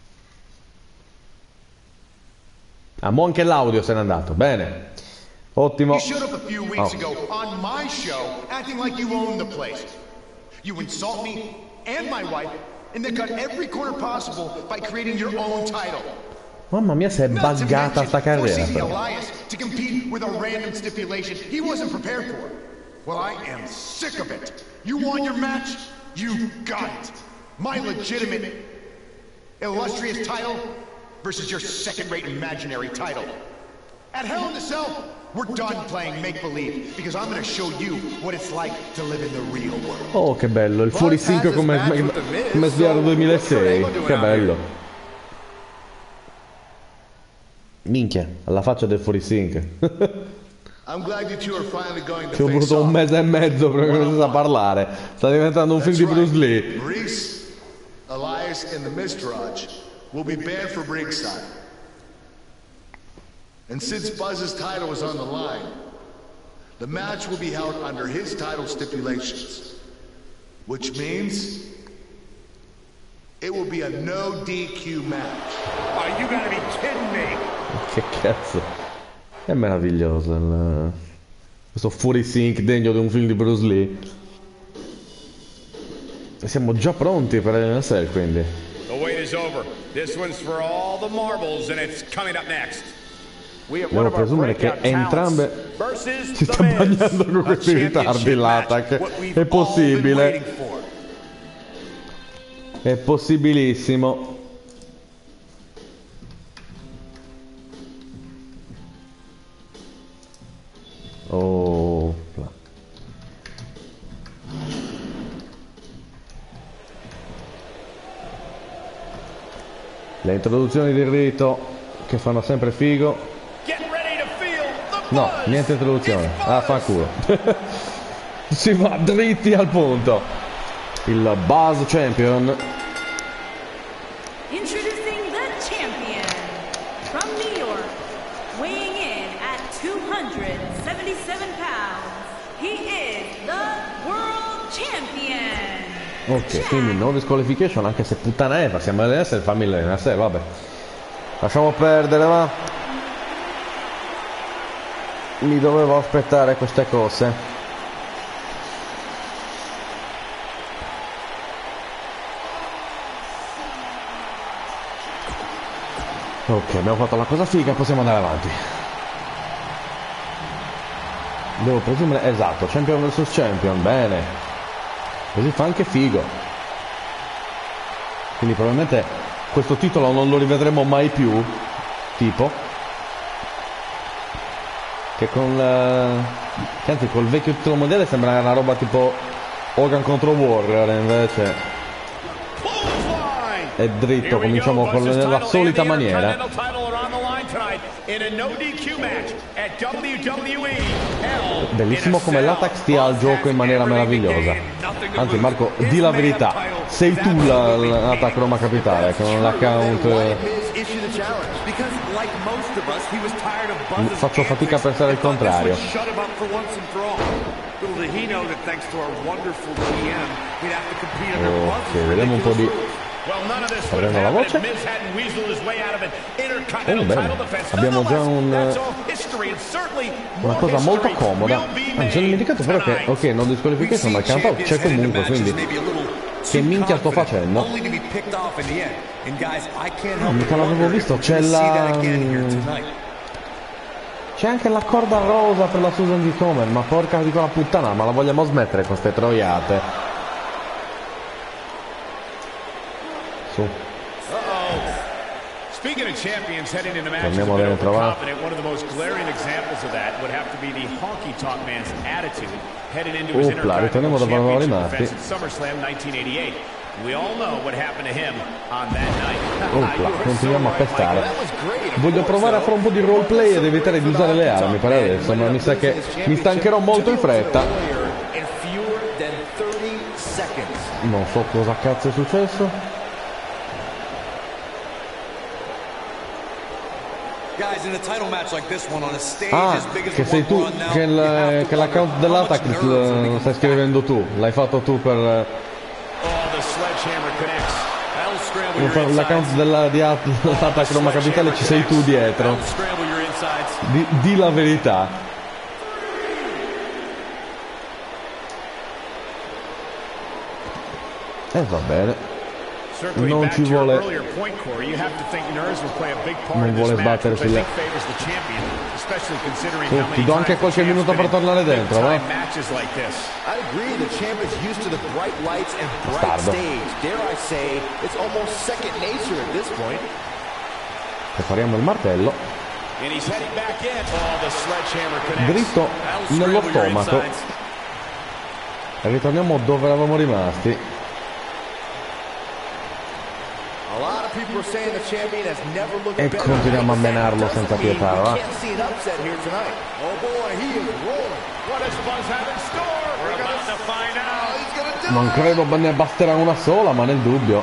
Ah, mo anche l'audio se n'è andato, bene. Ottimo. You showed up a few weeks ago on my show acting like you own the place. You insult me and my wife and then cut every corner possible by creating your own title. Mamma mia, se è buggata sta carriera. Elias to compete with a random stipulation he wasn't prepared for. Well, I am sick of it. You want your match? You got it. My legitimate, illustrious title versus your second-rate imaginary title. At Hell in a Cell, we're done playing make-believe because I'm going to show you what it's like to live in the real world. Oh, che bello, il fuori sync come SBR 2006. Che bello. Minchia, alla faccia del fuori sync. I'm glad you two are finally going to Ci ho voluto un mese e mezzo per cominciare a parlare. Sta diventando un film di Bruce Lee. Reese, Elias, and the Miztourage will be banned from ringside. And since Buzz's title is on the line, the match will be held under his title stipulations. Which means it will be a no DQ match. Oh, you gotta be kidding me! Che cazzo. È meraviglioso questo fuori sync degno di un film di Bruce Lee. E siamo già pronti per l'NSL, quindi. The wait is over. This one's for all the marbles and it's coming up next. Devo presumere che entrambe si sta bagnando con questi ritardi l'attack. È possibile. È possibilissimo. Oh. Le introduzioni di rito che fanno sempre figo. No, niente introduzione. Ah, fa culo. Si va dritti al punto. Il Buzz Champion. Introducing the champion from New York, weighing in at 277 pounds. He is the world champion. Ok, quindi no disqualification, anche se puttana è, passiamo all'NSL, fammi l'NSL, vabbè. Lasciamo perdere, va. Mi dovevo aspettare queste cose. Ok, abbiamo fatto la cosa figa, possiamo andare avanti. Devo presumere, esatto, champion vs champion, bene. Così fa anche figo. Quindi probabilmente questo titolo non lo rivedremo mai più, tipo. Che con che anzi col vecchio titolo mondiale sembra una roba tipo Hogan contro Warrior, invece è dritto, cominciamo con la solita maniera. Bellissimo come l'Attack stia al gioco in maniera meravigliosa. Anzi Marco, di la verità, sei tu l'Attack Roma Capitale con l'account. Faccio fatica a pensare il contrario. Ok, vediamo un po' di... Prendo la voce. Oh, bene. Abbiamo già una cosa molto comoda. Ah, mi sono dimenticato però che... Ok, non disqualification, ma il count out c'è comunque, quindi... Che minchia sto facendo? No, mica l'avevo visto, c'è la... C'è anche la corda rosa per la Susan G. Komen, ma porca di quella puttana, ma la vogliamo smettere con queste troiate? Su. Speaking of champions heading into matches Torniamo a bit dentro, va. overconfident, one of the most glaring examples of that would have to be the honky tonk man's attitude heading into his ritorniamo Intercontinental dove eravamo Championship rimasti. defense at SummerSlam 1988. We all know what happened to him on that night. Continuiamo a pestare. Voglio provare a fare un po' di roleplay ed evitare di usare le armi per adesso, ma mi sa che mi stancherò molto in fretta. Non so cosa cazzo è successo. Ah, che sei tu, che l'account dell'Attack lo stai scrivendo tu, l'hai fatto tu per... L'account dell'Attack Roma Capitale ci sei tu dietro. Di la verità. Va bene. Non ci vuole. Non vuole sbattersi là. Ti do anche qualche minuto per tornare dentro, va? Bastardo. Prepariamo il martello. Dritto nello stomaco. E ritorniamo dove eravamo rimasti. E continuiamo a menarlo senza pietà, va? Non credo ne basterà una sola, ma nel dubbio.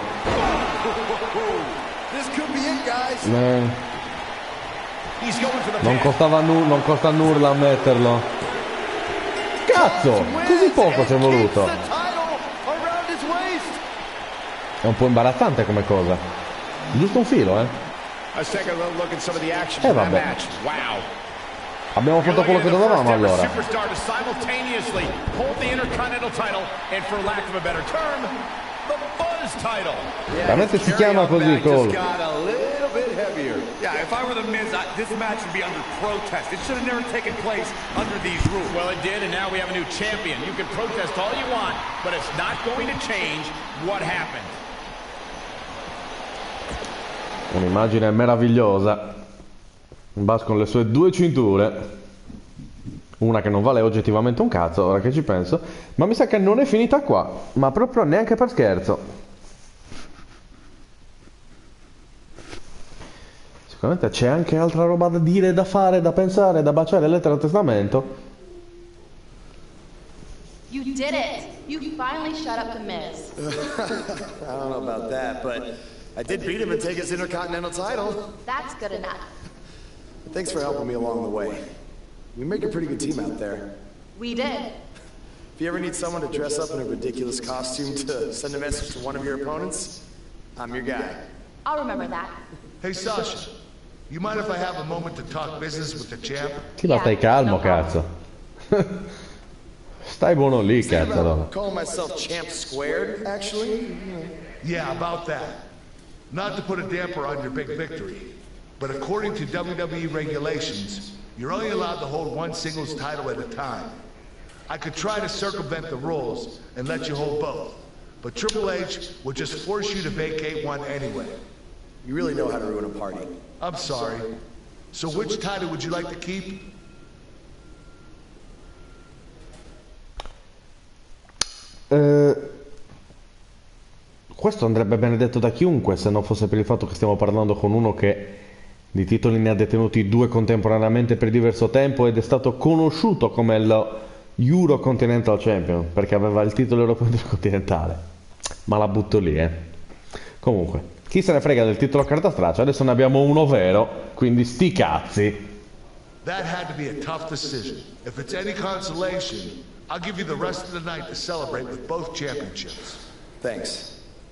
Non costa nulla ammetterlo. Cazzo! Così poco ci è voluto. È un po' imbarazzante come cosa. Giusto un filo, eh? Vabbè. Abbiamo fatto quello che dovevamo allora. Veramente si chiama così, Cole. Yeah, if I were the Miz, this match would be under protest. It should have never taken place under these rules. Well, it did, and now we have a new champion. You can protest all you want, but it's not going to change what happened. Un'immagine meravigliosa. Bass con le sue 2 cinture. Una che non vale oggettivamente un cazzo, ora che ci penso. Ma mi sa che non è finita qua. Ma proprio neanche per scherzo. Sicuramente c'è anche altra roba da dire, da fare, da pensare, da baciare, lettera a testamento. You did it! You finally shut up the Miz. I don't know about that, but I did beat him and take his Intercontinental title. That's good enough. Thanks for helping me along the way. We make a pretty good team out there. We did. If you ever need someone to dress up in a ridiculous costume to send a message to one of your opponents, I'm your guy. I'll remember that. Hey, Sasha. You mind if I have a moment to talk business with the champ? Sì, ma stai calmo, cazzo. Stai buono lì, cazzo. Allora. Calling myself champ squared, actually? Yeah, about that. Not to put a damper on your big victory, but according to WWE regulations, you're only allowed to hold one singles title at a time. I could try to circumvent the rules and let you hold both, but Triple H would just force you to vacate one anyway. You really know how to ruin a party. I'm sorry. So which title would you like to keep? Questo andrebbe bene detto da chiunque, se non fosse per il fatto che stiamo parlando con uno che di titoli ne ha detenuti 2 contemporaneamente per diverso tempo ed è stato conosciuto come lo Eurocontinental Champion, perché aveva il titolo europeo intercontinentale. Ma la butto lì, Comunque, chi se ne frega del titolo carta straccia, adesso ne abbiamo uno vero, quindi sti cazzi. That had to be a tough decision. If it's any consolation, I'll give you the rest of the night to celebrate with both championships. Thanks.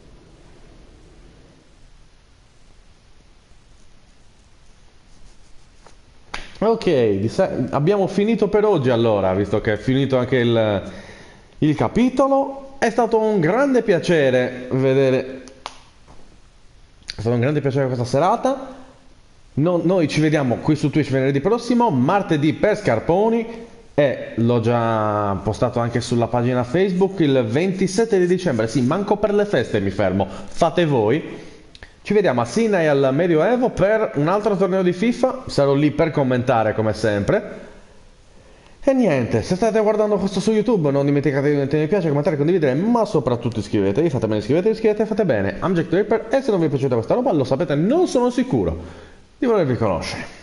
Ok, abbiamo finito per oggi allora, visto che è finito anche il capitolo. È stato un grande piacere vedere. È stato un grande piacere questa serata. Noi ci vediamo qui su Twitch venerdì prossimo, martedì per Scarponi, e l'ho già postato anche sulla pagina Facebook il 27 di dicembre. Sì, manco per le feste mi fermo, fate voi. Ci vediamo a Sina e al Medioevo per un altro torneo di FIFA, sarò lì per commentare come sempre. E niente, se state guardando questo su YouTube non dimenticate di mettere mi piace, commentare, condividere, ma soprattutto iscrivetevi, fate bene, iscrivetevi, fate bene. I'm Jack the Ripper, e se non vi è piaciuta questa roba, lo sapete, non sono sicuro di volervi conoscere.